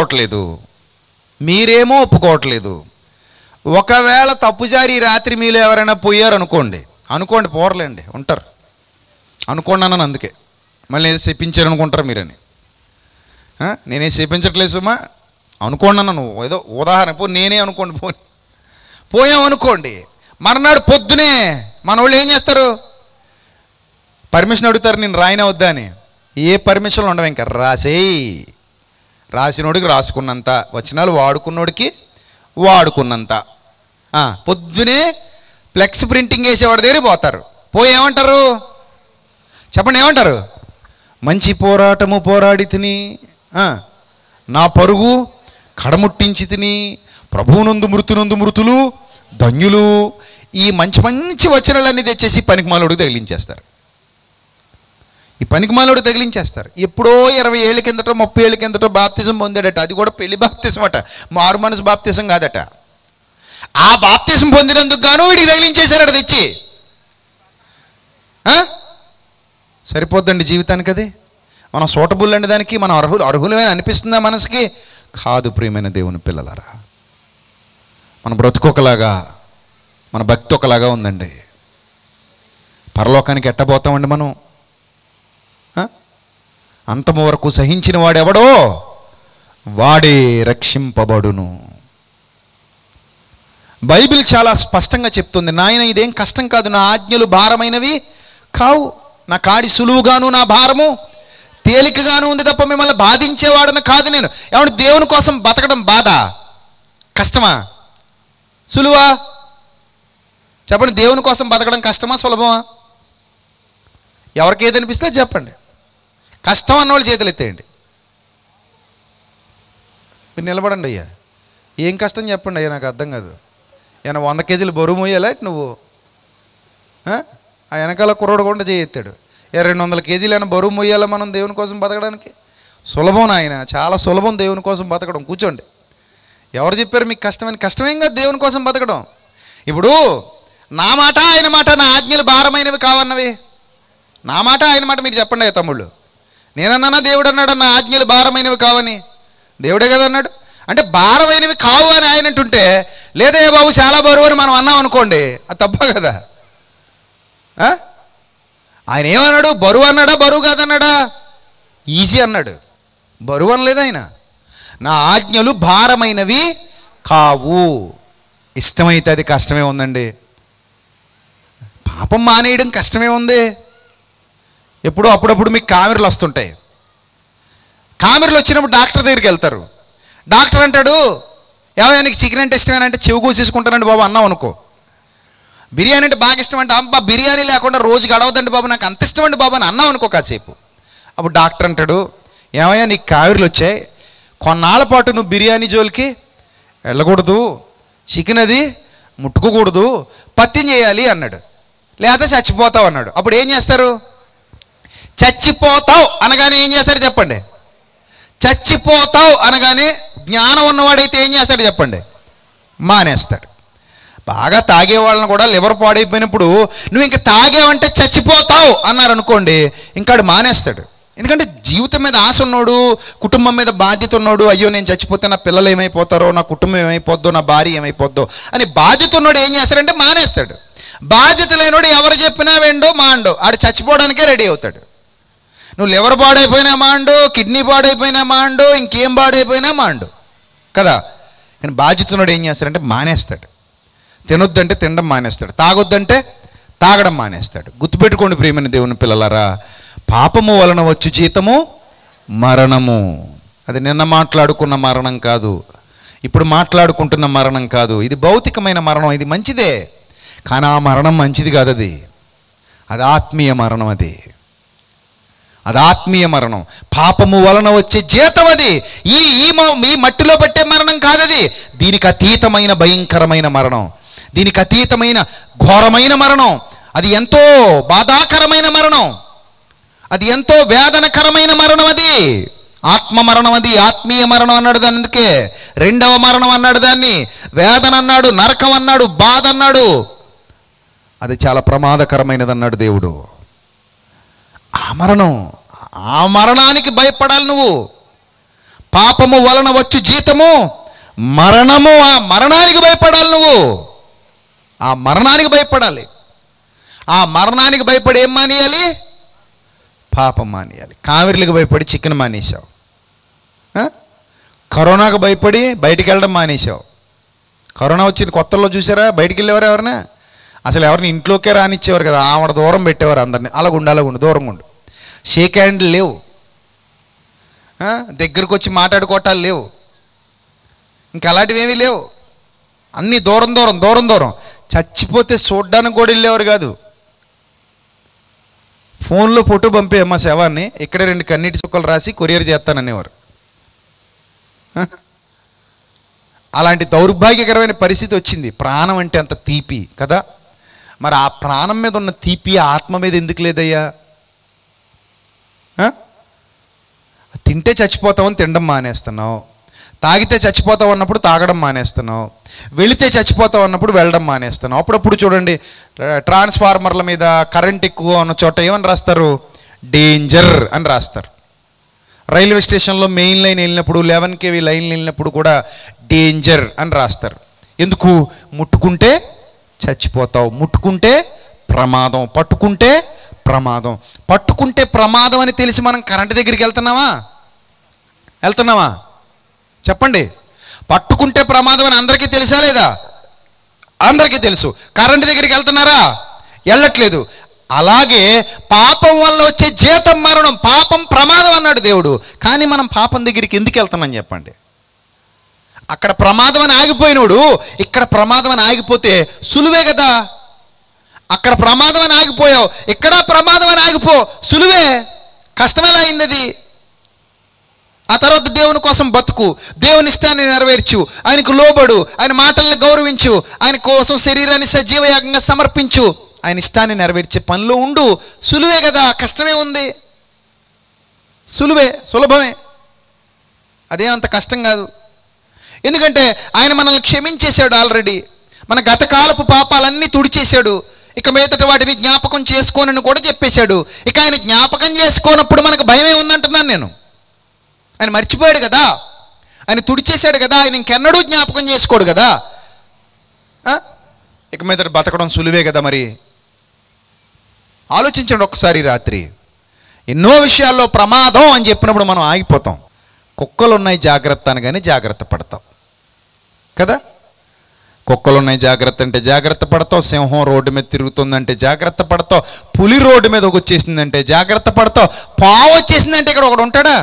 ఒప్పుకోవట్లేదు. ఒకవేళ తప్పుజారి రాత్రి మీలో ఎవరైనా పోయారు అనుకోండి పోరలేండి, ఉంటారు అనుకోండి అన్నాను. అందుకే మళ్ళీ ఏదో చెప్పించారు అనుకుంటారు మీరని. నేనే చెప్పించట్లేదు సుమా, అనుకోండి అన్న. నువ్వు ఏదో ఉదాహరణ నేనే అనుకోండి, పోయామనుకోండి, మర్నాడు పొద్దునే మన వాళ్ళు ఏం చేస్తారు? పర్మిషన్ అడుగుతారు, నేను రాయినా వద్దా అని. ఏ పర్మిషన్లు ఉండవు, ఇంకా రాసినోడికి రాసుకున్నంత, వచనాలు వాడుకున్నోడికి వాడుకున్నంత. పొద్దునే ఫ్లెక్స్ ప్రింటింగ్ వేసేవాడి దగ్గర పోతారు. ఏమంటారు చెప్పండి, ఏమంటారు? మంచి పోరాటము పోరాడి తిని, నా పరుగు కడముట్టించి తిని, ప్రభువునందు మృతులు ధన్యులు. ఈ మంచి మంచి వచనాలన్నీ తెచ్చేసి పనికిమాలోడికి తగిలించేస్తారు. ఎప్పుడో 20 ఏళ్ళ కిందటో 30 ఏళ్ళ కిందటో బాప్తిజం పొందాడట. అది కూడా పెళ్లి బాప్తిజం అట, మారు మనసు బాప్తిజం కాదట. ఆ బాప్తిజం పొందినందుకు గాను వీడికి తగిలించేశారట తెచ్చి. సరిపోద్దండి జీవితానికి అది? మనం సూటబుల్ అండి దానికి? మనం అర్హులమైన అనిపిస్తుందా మనసుకి? కాదు ప్రియమైన దేవుని పిల్లలారా. మన బ్రతుకొకలాగా, మన భక్తి ఒకలాగా ఉందండి. పరలోకానికి ఎట్టబోతామండి మనం? అంతము వరకు సహించిన వాడెవడో వాడే రక్షింపబడును. బైబిల్ చాలా స్పష్టంగా చెప్తుంది, నాయన ఇదేం కష్టం కాదు, నా ఆజ్ఞలు భారమైనవి కావు, నా కాడి సులువుగాను నా భారము తేలికగాను ఉంది తప్ప మిమ్మల్ని బాధించేవాడని కాదు నేను. ఏమంటే దేవుని కోసం బతకడం బాధ, కష్టమా సులువా? చెప్పండి, దేవుని కోసం బతకడం కష్టమా సులభమా? ఎవరికి ఏదనిపిస్తే చెప్పండి. కష్టం అన్నవాళ్ళు చేతులు ఎత్తేయండి. మీరు నిలబడండి. అయ్యా ఏం కష్టం చెప్పండి అయ్యా, నాకు అర్థం కాదు. ఏమైనా 100 కేజీలు బరువు మోయాలా నువ్వు? ఆ వెనకాల కుర్రోడు కూడా చేయెత్తాడు. 200 కేజీలు అయినా బరువు మోయాలా మనం దేవుని కోసం బతకడానికి? సులభం నాయన, చాలా సులభం దేవుని కోసం బతకడం. కూర్చోండి. ఎవరు చెప్పారు మీకు కష్టమని? కష్టమేం కాదు దేవుని కోసం బతకడం. ఇప్పుడు నా మాట ఆయన మాట, నా ఆజ్ఞలు భారమైనవి కావన్నవి. నా మాట ఆయన మాట మీరు చెప్పండి అయ్యా తమ్ముళ్ళు. నేనన్నానా దేవుడు అన్నాడు నా ఆజ్ఞలు భారమైనవి కావని? దేవుడే కదా అన్నాడు. అంటే భారమైనవి కావు అని ఆయన అంటుంటే, లేదా ఏ బాబు చాలా బరువు అని మనం అన్నాం అనుకోండి, అది తప్ప కదా? ఆయన ఏమన్నాడు? బరువు అన్నాడా, బరువు కాదన్నాడా? ఈజీ అన్నాడు, బరువు అనలేదు ఆయన. నా ఆజ్ఞలు భారమైనవి కావు. ఇష్టమైతే అది కష్టమే ఉందండి. పాపం మానేయడం కష్టమే ఉంది. అప్పుడప్పుడు మీకు కామెర్లు వస్తుంటాయి. కామెర్లు వచ్చినప్పుడు డాక్టర్ దగ్గరికి వెళ్తారు. డాక్టర్ అంటాడు, ఏమయ్యా నీకు చికెన్ అంటే ఇష్టమేనంటే చెవి కోసేసుకుంటానండి బాబు అన్నావు అనుకో. బిర్యానీ అంటే బాగా ఇష్టం అంటే, అబ్బా బిర్యానీ లేకుండా రోజు గడవదండి బాబు, నాకు అంత ఇష్టమండి బాబు అని అన్నావు అనుకో కాసేపు. అప్పుడు డాక్టర్ అంటాడు, ఏమయ్యా నీకు కామెర్లు వచ్చాయి, కొన్నాళ్ళ పాటు నువ్వు బిర్యానీ జోలికి వెళ్ళకూడదు, చికెన్ అది ముట్టుకోకూడదు, పత్యం చేయాలి అన్నాడు. లేదా చచ్చిపోతావు అన్నాడు. అప్పుడు ఏం చేస్తారు? చచ్చిపోతావు అనగానే ఏం చేస్తారు చెప్పండి? చచ్చిపోతావు అనగానే జ్ఞానం ఉన్నవాడైతే ఏం చేస్తాడు చెప్పండి? మానేస్తాడు. బాగా తాగేవాళ్ళని కూడా లివర్ పాడైపోయినప్పుడు నువ్వు ఇంకా తాగేవంటే చచ్చిపోతావు అన్నారు అనుకోండి, ఇంకాడు మానేస్తాడు. ఎందుకంటే జీవితం మీద ఆశ ఉన్నాడు, కుటుంబం మీద బాధ్యత ఉన్నాడు. అయ్యో నేను చచ్చిపోతే నా పిల్లలు ఏమైపోతారో, నా కుటుంబం ఏమైపోద్దో, నా భార్య ఏమైపోద్దో అని బాధ్యత ఉన్నాడు ఏం చేస్తాడంటే మానేస్తాడు. బాధ్యత లేనోడు ఎవరు చెప్పినా వెండో మాండో, ఆడు చచ్చిపోవడానికే రెడీ అవుతాడు. నువ్వు లివర్ పాడైపోయినా మాండు, కిడ్నీ పాడైపోయినా మాండు, ఇంకేం పాడైపోయినా మాండు కదా. కానీ బాధ్యత ఉన్నాడు ఏం చేస్తాడంటే మానేస్తాడు. తినొద్దంటే తినడం మానేస్తాడు, తాగొద్దంటే తాగడం మానేస్తాడు. గుర్తుపెట్టుకోండి ప్రియమైన దేవుని పిల్లలారా, పాపము వలన వచ్చు జీతము మరణము. అది నిన్న మాట్లాడుకున్న మరణం కాదు, ఇప్పుడు మాట్లాడుకుంటున్న మరణం కాదు. ఇది భౌతికమైన మరణం, ఇది మంచిదే. కానీ ఆ మరణం మంచిది కాదు, అది ఆత్మీయ మరణం. అది అది ఆత్మీయ మరణం. పాపము వలన వచ్చే జీతం అది. ఈ మట్టిలో పట్టే మరణం కాదది. దీనికి అతీతమైన భయంకరమైన మరణం, దీనికి అతీతమైన ఘోరమైన మరణం. అది ఎంతో బాధాకరమైన మరణం, అది ఎంతో వేదనకరమైన మరణం. అది ఆత్మ మరణం, అది ఆత్మీయ మరణం అన్నాడు దాన్ని. అందుకే రెండవ మరణం అన్నాడు దాన్ని. వేదన అన్నాడు, నరకం అన్నాడు, బాధ అన్నాడు. అది చాలా ప్రమాదకరమైనది అన్నాడు దేవుడు. ఆ మరణానికి భయపడాలి నువ్వు. పాపము వలన వచ్చు జీతము మరణము. ఆ మరణానికి భయపడాలి నువ్వు. ఆ మరణానికి భయపడాలి. ఆ మరణానికి భయపడి ఏం మానేయాలి? పాపం మానేయాలి. కావిర్లకు భయపడి చికెన్ మానేశావు. కరోనాకు భయపడి బయటికి వెళ్ళడం మానేశావు. కరోనా వచ్చిన కొత్తలో చూసారా బయటికి వెళ్ళేవారు ఎవరైనా? అసలు ఎవరిని ఇంట్లోకే రానిచ్చేవారు కదా, ఆవిడ దూరం పెట్టేవారు అందరినీ. అలాగుండు దూరంగా ఉండు. షేక్ హ్యాండ్లు లేవు, దగ్గరకు వచ్చి మాట్లాడుకోవటాలు లేవు, ఇంకా అలాంటివి ఏమీ లేవు. అన్నీ దూరం. చచ్చిపోతే చూడ్డానికి కూడా వెళ్ళేవారు కాదు. ఫోన్లో ఫోటో పంపేయమ్మా శవాన్ని, ఇక్కడే 2 కన్నీటి చుక్కలు రాసి కొరియర్ చేస్తాననేవారు. అలాంటి దౌర్భాగ్యకరమైన పరిస్థితి వచ్చింది. ప్రాణం అంటే అంత తీపి కదా. మరి ఆ ప్రాణం మీద ఉన్న తీపి ఆత్మ మీద ఎందుకు లేదయ్యా? తింటే చచ్చిపోతామని తినడం మానేస్తున్నావు, తాగితే చచ్చిపోతావు అన్నప్పుడు తాగడం మానేస్తున్నావు, వెళితే చచ్చిపోతావు అన్నప్పుడు వెళ్ళడం మానేస్తున్నావు. అప్పుడప్పుడు చూడండి, ట్రాన్స్ఫార్మర్ల మీద కరెంట్ ఎక్కువ ఉన్న చోట ఏమని రాస్తారు? డేంజర్ అని రాస్తారు. రైల్వే స్టేషన్లో మెయిన్ లైన్ వెళ్ళినప్పుడు 11 kV లైన్ వెళ్ళినప్పుడు కూడా డేంజర్ అని రాస్తారు. ఎందుకు? ముట్టుకుంటే చచ్చిపోతావు, ముట్టుకుంటే ప్రమాదం, పట్టుకుంటే ప్రమాదం. పట్టుకుంటే ప్రమాదం అని తెలిసి మనం కరెంటు దగ్గరికి వెళ్తున్నావా? చెప్పండి. పట్టుకుంటే ప్రమాదం అని అందరికీ తెలుసా లేదా? అందరికీ తెలుసు. కరెంటు దగ్గరికి వెళ్తున్నారా? వెళ్ళట్లేదు. అలాగే పాపం వల్ల వచ్చే జీతం మరణం. పాపం ప్రమాదం అన్నాడు దేవుడు. కానీ మనం పాపం దగ్గరికి ఎందుకు వెళ్తున్నాం చెప్పండి? అక్కడ ప్రమాదం అని ఆగిపోయినోడు ఇక్కడ ప్రమాదం అని ఆగిపోతే సులువే కదా. అక్కడ ప్రమాదం అని ఆగిపోయావు, ఇక్కడ ప్రమాదం అని ఆగిపో, సులువే. కష్టమేలా అయింది అది? ఆ తర్వాత దేవుని కోసం బతుకు, దేవుని ఇష్టాన్ని నెరవేర్చు, ఆయనకు లోబడు, ఆయన మాటల్ని గౌరవించు, ఆయన కోసం శరీరాన్ని సజీవయాగంగా సమర్పించు, ఆయన ఇష్టాన్ని నెరవేర్చే పనిలో ఉండు. సులువే కదా, కష్టమే ఉంది? సులభమే. అదేమంత కష్టం కాదు. ఎందుకంటే ఆయన మనల్ని క్షమించేశాడు ఆల్రెడీ. మన గతకాలపు పాపాలన్నీ తుడిచేశాడు. ఇక మీదట వాటిని జ్ఞాపకం చేసుకోనని కూడా చెప్పేశాడు. ఇక ఆయన జ్ఞాపకం చేసుకోనప్పుడు మనకు భయమే ఉందంటున్నాను నేను. ఆయన మర్చిపోయాడు కదా, ఆయన తుడిచేశాడు కదా, ఆయన ఇంకెన్నడూ జ్ఞాపకం చేసుకోడు కదా. ఇక మీదట బతకడం సులువే కదా. మరి ఆలోచించండి ఒక్కసారి. రాత్రి ఎన్నో విషయాల్లో ప్రమాదం అని చెప్పినప్పుడు మనం ఆగిపోతాం. కుక్కలు ఉన్నాయి జాగ్రత్త అనగానే జాగ్రత్త పడతాం కదా. కుక్కలు ఉన్నాయి జాగ్రత్త అంటే జాగ్రత్త పడతావు. సింహం రోడ్డు మీద తిరుగుతుందంటే జాగ్రత్త పడతావు. పులి రోడ్డు మీద వచ్చేసిందంటే జాగ్రత్త పడతావు. పావు వచ్చేసిందంటే ఇక్కడ ఒకడు ఉంటాడా?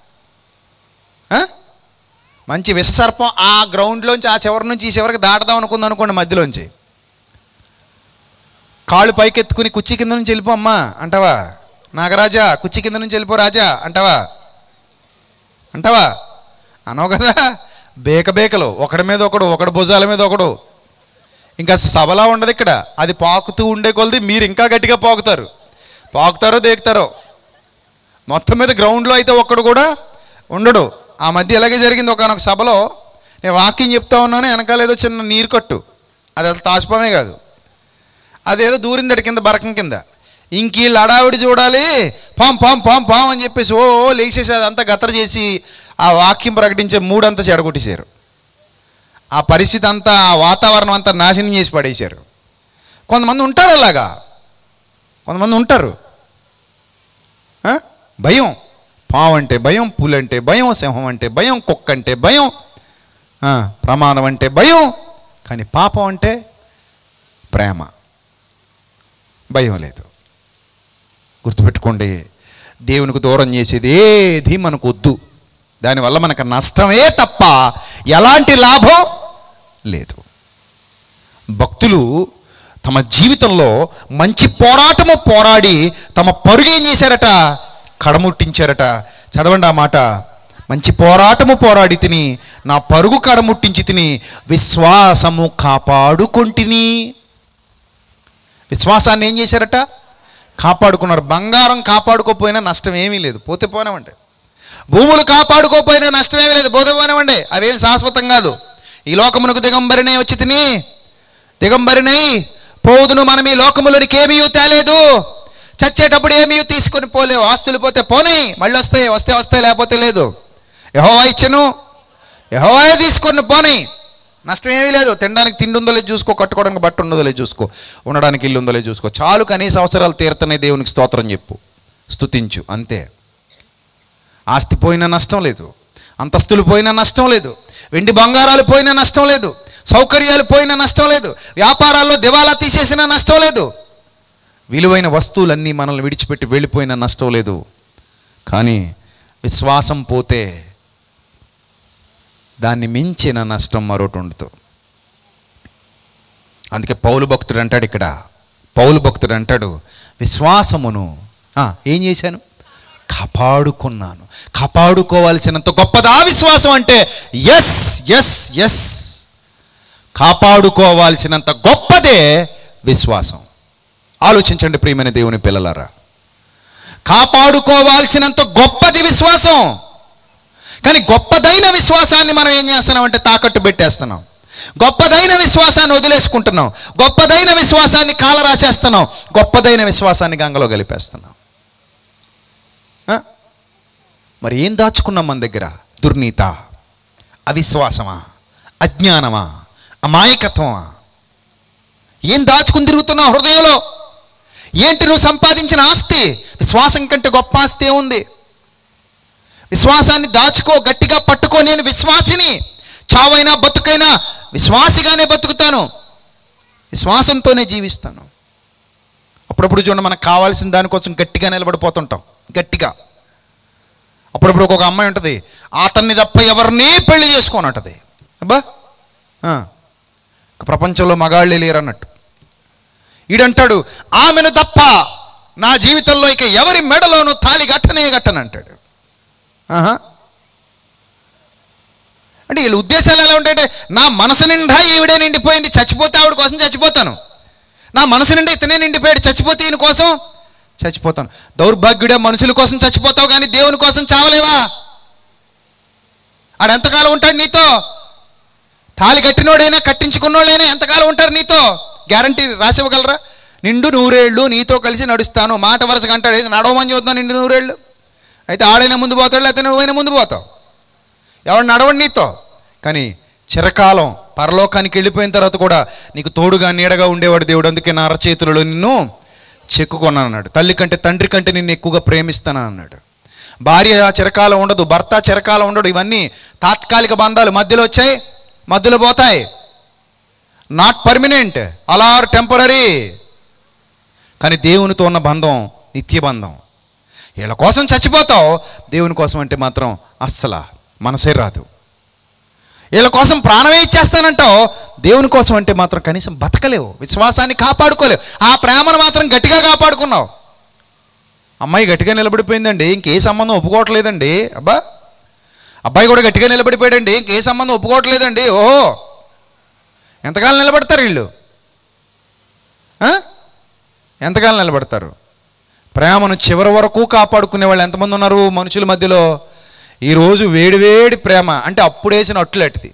మంచి విషసర్పం ఆ గ్రౌండ్లోంచి ఆ చివరి నుంచి ఈ చివరికి దాటదాం అనుకోండి, మధ్యలోంచి కాళ్ళు పైకెత్తుకుని కుర్చీ కింద నుంచి వెళ్ళిపో అమ్మా అంటావా? నాగరాజా కుర్చీ కింద నుంచి వెళ్ళిపో రాజా అంటావా? అనవు కదా. బేకలు ఒకడి మీద ఒకడు భుజాల మీద ఒకడు. ఇంకా సభలా ఉండదు ఇక్కడ. అది పాకుతూ ఉండే కొలది మీరు ఇంకా గట్టిగా పాకుతారో దేకుతారో. మొత్తం మీద గ్రౌండ్లో అయితే ఒక్కడు కూడా ఉండడు. ఆ మధ్య ఇలాగే జరిగింది. ఒకనొక సభలో నేను వాకింగ్ చెప్తా ఉన్నాను, వెనకాల ఏదో చిన్న నీరు కట్టు, అది అసలు తాష్పమే కాదు, అదేదో దూరిందడి కింద బరకం కింద. ఇంక వీళ్ళు అడావిడి చూడాలి, పాం అని చెప్పేసి లేచేసి అదంతా గత్తర చేసి ఆ వాక్యం ప్రకటించే మూడంతా చెడగొట్టేశారు. ఆ పరిస్థితి అంతా, ఆ వాతావరణం అంతా నాశనం చేసి పడేశారు. కొంతమంది ఉంటారు అలాగా, కొంతమంది ఉంటారు. భయం, పాము అంటే భయం, పులి అంటే భయం, సింహం అంటే భయం, కుక్క అంటే భయం, ప్రమాదం అంటే భయం. కానీ పాపం అంటే ప్రేమ, భయం లేదు. గుర్తుపెట్టుకోండి, దేవునికి దూరం చేసేది ఏది మనకు వద్దు. దానివల్ల మనకు నష్టమే తప్ప ఎలాంటి లాభం లేదు. భక్తులు తమ జీవితంలో మంచి పోరాటము పోరాడి తమ పరుగు ఏం చేశారట? కడముట్టించారట. చదవండి ఆ మాట. మంచి పోరాటము పోరాడి తిని, నా పరుగు కడముట్టించి తిని, విశ్వాసము కాపాడుకొంటిని. విశ్వాసాన్ని ఏం చేశారట? కాపాడుకున్నారు. బంగారం కాపాడుకోపోయినా నష్టం ఏమీ లేదు, పోతే పోనివ్వండి. భూములు కాపాడుకోపోయినా నష్టం ఏమీ లేదు, పోతే పోనివ్వండి. అవేం శాశ్వతం కాదు. ఈ లోకమునకు దిగంబరినై వచ్చి తిని దిగంబరినై పోదును. మనం ఈ లోకములోనికి ఏమీ తేలేదు, చచ్చేటప్పుడు ఏమీ తీసుకొని పోలేవు. ఆస్తులు పోతే పోనీ, మళ్ళీ వస్తే వస్తాయి, లేకపోతే లేదు. యెహోవా ఇచ్చెను, యెహోవాయే తీసుకొని పోనీ, నష్టం ఏమీ లేదు. తినడానికి తిండి ఉందో లేదు చూసుకో, కట్టుకోవడానికి బట్ట ఉండదో లేదు చూసుకో, ఉండడానికి ఇల్లు ఉందో లేదు చూసుకో. చాలు, కనీస అవసరాలు తీరుతున్నాయి, దేవునికి స్తోత్రం చెప్పు, స్తుతించు, అంతే. ఆస్తి పోయినా నష్టం లేదు, అంతస్తులు పోయినా నష్టం లేదు, వెండి బంగారాలు పోయినా నష్టం లేదు, సౌకర్యాలు పోయినా నష్టం లేదు, వ్యాపారాల్లో దివాలా తీసేసినా నష్టం లేదు, విలువైన వస్తువులన్నీ మనల్ని విడిచిపెట్టి వెళ్ళిపోయినా నష్టం లేదు. కానీ విశ్వాసం పోతే దాన్ని మించిన నష్టం మరొకటి ఉండదు. అందుకే పౌలు భక్తుడు అంటాడు, ఇక్కడ పౌలు భక్తుడు అంటాడు, విశ్వాసమును ఏం చేశాను? కాపాడుకున్నాను. కాపాడుకోవాల్సినంత గొప్పదా విశ్వాసం అంటే? ఎస్ ఎస్ ఎస్, కాపాడుకోవాల్సినంత గొప్పదే విశ్వాసం. ఆలోచించండి ప్రియమైన దేవుని పిల్లలారా, కాపాడుకోవాల్సినంత గొప్పది విశ్వాసం. కానీ గొప్పదైన విశ్వాసాన్ని మనం ఏం చేస్తున్నాం అంటే తాకట్టు పెట్టేస్తున్నాం. గొప్పదైన విశ్వాసాన్ని వదిలేసుకుంటున్నాం. గొప్పదైన విశ్వాసాన్ని కాలరాచేస్తున్నాం. గొప్పదైన విశ్వాసాన్ని గంగలో కలిపేస్తున్నాం. మరి ఏం దాచుకున్నాం మన దగ్గర? దుర్నీత, అవిశ్వాసమా, అజ్ఞానమా, అమాయకత్వమా? ఏం దాచుకుని తిరుగుతున్నావు హృదయంలో? ఏంటి నువ్వు సంపాదించిన ఆస్తి? విశ్వాసం కంటే గొప్ప ఆస్తి ఏముంది? విశ్వాసాన్ని దాచుకో, గట్టిగా పట్టుకో. నేను విశ్వాసిని, చావైనా బతుకైనా విశ్వాసిగానే బతుకుతాను, విశ్వాసంతోనే జీవిస్తాను. అప్పుడప్పుడు చూడండి, మనకు కావాల్సిన దానికోసం గట్టిగా నిలబడిపోతుంటాం. గట్టిగా అప్పుడప్పుడు ఒక అమ్మాయి ఉంటుంది, అతన్ని తప్ప ఎవరిని పెళ్లి చేసుకోని ఉంటుంది. అబ్బా, ప్రపంచంలో మగాళ్ళే లేరన్నట్టు. ఈడంటాడు, ఆమెను తప్ప నా జీవితంలో ఇక ఎవరి మెడలోనూ తాళి గట్టనంటాడు. అంటే వీళ్ళ ఉద్దేశాలు ఎలా ఉంటాయంటే, నా మనసు నిండా ఈవిడే నిండిపోయింది, చచ్చిపోతే ఆవిడ కోసం చచ్చిపోతాను. నా మనసు నిండా ఇతనే నిండిపోయాడు, చచ్చిపోతే ఈయన కోసం చచ్చిపోతాను. దౌర్భాగ్యుడే, మనుషుల కోసం చచ్చిపోతావు కానీ దేవుని కోసం చావలేవా? ఆడు ఎంతకాలం ఉంటాడు నీతో? తాళి కట్టినోడైనా కట్టించుకున్నోడైనా ఎంతకాలం ఉంటారు నీతో? గ్యారంటీ రాసివ్వగలరా? నిండు 100 ఏళ్ళు నీతో కలిసి నడుస్తాను, మాట వరుసగా అంటాడు. ఏది నడవమని చూద్దాం, నిండు 100 ఏళ్ళు అయితే ఆడైనా ముందు పోతాడు, లేకపోతే నువ్వైనా ముందు పోతావు. ఎవడు నడవండి నీతో. కానీ చిరకాలం పరలోకానికి వెళ్ళిపోయిన తర్వాత కూడా నీకు తోడుగా నీడగా ఉండేవాడు దేవుడు. అందుకే నా అరచేతులలో నిన్ను చెక్కుకొన్నాను అన్నాడు. తల్లి కంటే తండ్రి కంటే నిన్ను ఎక్కువగా ప్రేమిస్తాను అన్నాడు. భార్య చిరకాలం ఉండదు, భర్త చిరకాలం ఉండడు. ఇవన్నీ తాత్కాలిక బంధాలు, మధ్యలో వచ్చాయి, మధ్యలో పోతాయి. నాట్ పర్మనెంట్, అలా ఆర్ టెంపరరీ. కానీ దేవునితో ఉన్న బంధం నిత్య బంధం. వీళ్ళ కోసం చచ్చిపోతావు, దేవుని కోసం అంటే మాత్రం అస్సలు మనసే రాదు. వీళ్ళ కోసం ప్రాణమే ఇచ్చేస్తానంటావు, దేవుని కోసం అంటే మాత్రం కనీసం బతకలేవు, విశ్వాసాన్ని కాపాడుకోలేవు. ఆ ప్రేమను మాత్రం గట్టిగా కాపాడుకున్నావు. అమ్మాయి గట్టిగా నిలబడిపోయిందండి, ఇంకే సంబంధం ఒప్పుకోవట్లేదండి. అబ్బా, అబ్బాయి కూడా గట్టిగా నిలబడిపోయాడండి, ఇంకే సంబంధం ఒప్పుకోవట్లేదండి. ఓహో, ఎంతకాలం నిలబడతారు వీళ్ళు? ఎంతకాలం నిలబడతారు? ప్రేమను చివరి వరకు కాపాడుకునే వాళ్ళు ఎంతమంది ఉన్నారు మనుషుల మధ్యలో? ఈరోజు వేడివేడి ప్రేమ అంటే అప్పుడేసిన అట్లు అట్టిది,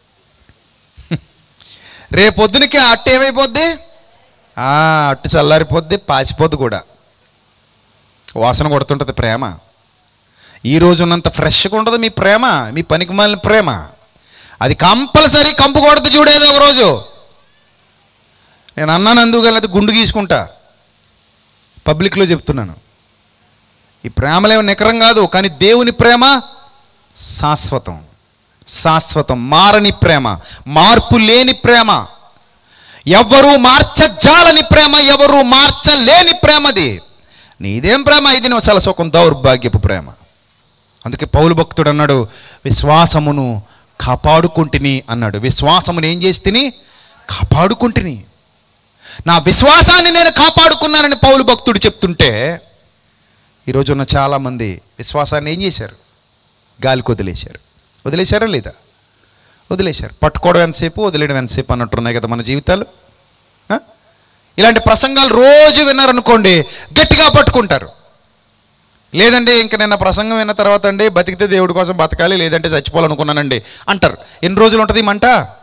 రేపొద్దునికి అట్టు ఏమైపోద్ది? అట్టు చల్లారిపోద్ది, పాచిపోద్ది కూడా, వాసన కొడుతుంటుంది ప్రేమ. ఈరోజు ఉన్నంత ఫ్రెష్గా ఉండదు మీ ప్రేమ, మీ పనికి మాలిన ప్రేమ. అది కంపల్సరీ కంపు కొడుతు చూడేది ఒక రోజు. నేను అన్నాను అందుకని గుండు గీసుకుంటా, పబ్లిక్లో చెప్తున్నాను. ఈ ప్రేమలేమో నికరం కాదు, కానీ దేవుని ప్రేమ శాశ్వతం, శాశ్వతం, మారని ప్రేమ, మార్పు లేని ప్రేమ, ఎవరు మార్చజాలని ప్రేమ, ఎవరు మార్చలేని ప్రేమది. నీదేం ప్రేమ ఇది? నువ్వు చాలా సుఖం, దౌర్భాగ్యపు ప్రేమ. అందుకే పౌలు భక్తుడు అన్నాడు, విశ్వాసమును కాపాడుకుంటుని అన్నాడు. విశ్వాసమును ఏం చేసి తిని? కాపాడుకుంటుని. నా విశ్వాసాన్ని నేను కాపాడుకున్నానని పౌలు భక్తుడు చెప్తుంటే ఈరోజున్న చాలామంది విశ్వాసాన్ని ఏం చేశారు? గాలికి వదిలేశారు. వదిలేశారా లేదా? వదిలేశారు. పట్టుకోవడం ఎంతసేపు, వదిలేయడం ఎంతసేపు అన్నట్టున్నాయి కదా మన జీవితాలు. ఇలాంటి ప్రసంగాలు రోజు విన్నారనుకోండి, గట్టిగా పట్టుకుంటారు. లేదండి ఇంక నిన్న ప్రసంగం విన్న తర్వాత అండి బతికితే దేవుడి కోసం బతకాలి, లేదంటే చచ్చిపోవాలనుకున్నానండి అంటారు. ఎన్ని రోజులు ఉంటుంది ఈ మంట?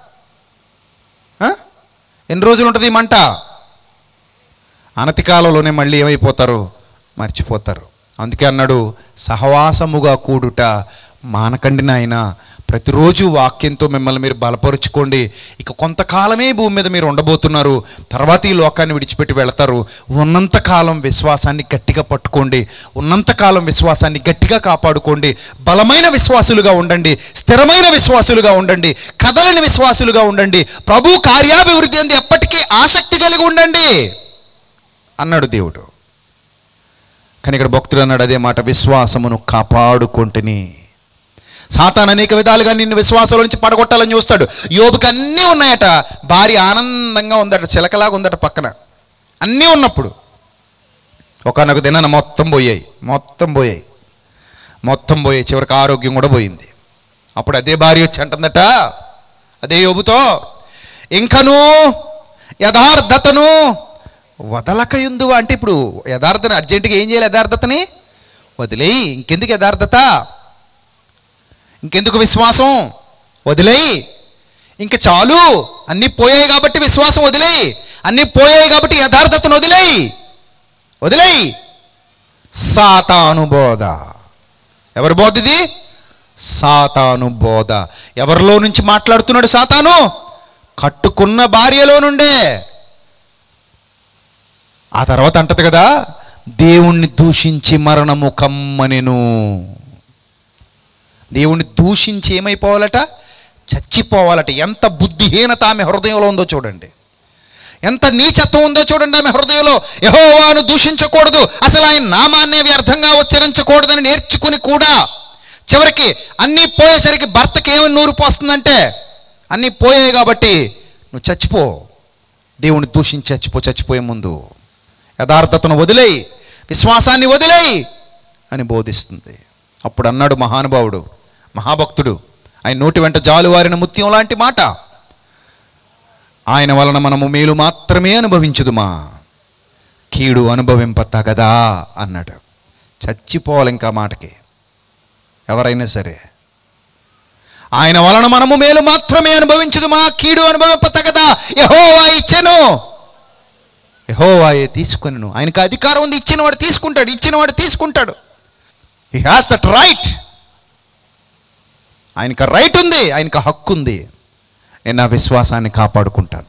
ఎన్ని రోజులు ఉంటుంది ఈ మంట? అనతి కాలంలోనే మళ్ళీ ఏమైపోతారు? మర్చిపోతారు. అందుకే అన్నాడు, సహవాసముగా కూడుట మానకండి నాయన. ప్రతిరోజు వాక్యంతో మిమ్మల్ని మీరు బలపరుచుకోండి. ఇక కొంతకాలమే భూమి మీద మీరు ఉండబోతున్నారు, తర్వాత ఈ లోకాన్ని విడిచిపెట్టి వెళతారు. ఉన్నంతకాలం విశ్వాసాన్ని గట్టిగా పట్టుకోండి, ఉన్నంతకాలం విశ్వాసాన్ని గట్టిగా కాపాడుకోండి. బలమైన విశ్వాసులుగా ఉండండి, స్థిరమైన విశ్వాసులుగా ఉండండి, కదలని విశ్వాసులుగా ఉండండి. ప్రభు కార్యాభివృద్ధి అంది ఎప్పటికీ ఆసక్తి కలిగి ఉండండి అన్నాడు దేవుడు. కానీ ఇక్కడ భక్తుడు అన్నాడు అదే మాట, విశ్వాసమును కాపాడుకుంటుని. సాతాను అనేక విధాలుగా నిన్ను విశ్వాసాల నుంచి పడగొట్టాలని చూస్తాడు. యోబుకి అన్నీ ఉన్నాయట, భార్య ఆనందంగా ఉందట, చిలకలాగా ఉందట పక్కన, అన్నీ ఉన్నప్పుడు ఒకనొక దినాన మొత్తం పోయాయి. చివరికి ఆరోగ్యం కూడా పోయింది. అప్పుడు అదే భార్య వచ్చి అంటుందట అదే యోబుతో, ఇంకను యథార్థతను వదలకయుందువా. అంటే ఇప్పుడు యథార్థను అర్జెంటుగా ఏం చేయాలి? యథార్థతని వదిలేయి. ఇంకెందుకు యథార్థత, ఇంకెందుకు విశ్వాసం? వదిలేయి, ఇంక చాలు. అన్నీ పోయాయి కాబట్టి విశ్వాసం వదిలేయి, అన్నీ పోయాయి కాబట్టి యథార్థతను వదిలేయి. సాతాను బోధ. ఎవరి బోధ ఇది? సాతాను బోధ. ఎవరిలో నుంచి మాట్లాడుతున్నాడు సాతాను? కట్టుకున్న భార్యలో నుండే. ఆ తర్వాత అంటది కదా, దేవుణ్ణి దూషించి మరణము కమ్మనెను. దేవుణ్ణి దూషించి ఏమైపోవాలట? చచ్చిపోవాలట. ఎంత బుద్ధిహీనత ఆమె హృదయంలో ఉందో చూడండి, ఎంత నీచత్వం ఉందో చూడండి ఆమె హృదయంలో. యెహోవాను దూషించకూడదు, అసలు ఆయన నామాన్నే వ్యర్థంగా ఉచ్చరించకూడదని నేర్చుకుని కూడా చివరికి అన్నీ పోయేసరికి భర్తకి ఏమని నూరు పోస్తుందంటే, అన్నీ పోయాయి కాబట్టి నువ్వు చచ్చిపో, దేవుని దూషించి చచ్చిపోయే ముందు యథార్థతను వదిలేయి, విశ్వాసాన్ని వదిలేయి అని బోధిస్తుంది. అప్పుడు అన్నాడు మహానుభావుడు, మహాభక్తుడు, ఆయన నోటి వెంట జాలువారిన ముత్యం లాంటి మాట, ఆయన వలన మనము మేలు మాత్రమే అనుభవించుదుమా, కీడు అనుభవింపతగదా అన్నాడు. చచ్చిపోవాలి ఇంకా మాటకి ఎవరైనా సరే. ఆయన వలన మనము మేలు మాత్రమే అనుభవించుదుమా, కీడు అనుభవింపతగదా. యెహోవా ఇచ్చెను, యెహోవాయే తీసుకొనెను. ఆయనకు అధికారం ఉంది, ఇచ్చినవాడు తీసుకుంటాడు. He has that right. ఆయనకు రైట్ ఉంది, ఆయనకు హక్కు ఉంది. నేను నా విశ్వాసాన్ని కాపాడుకుంటాను.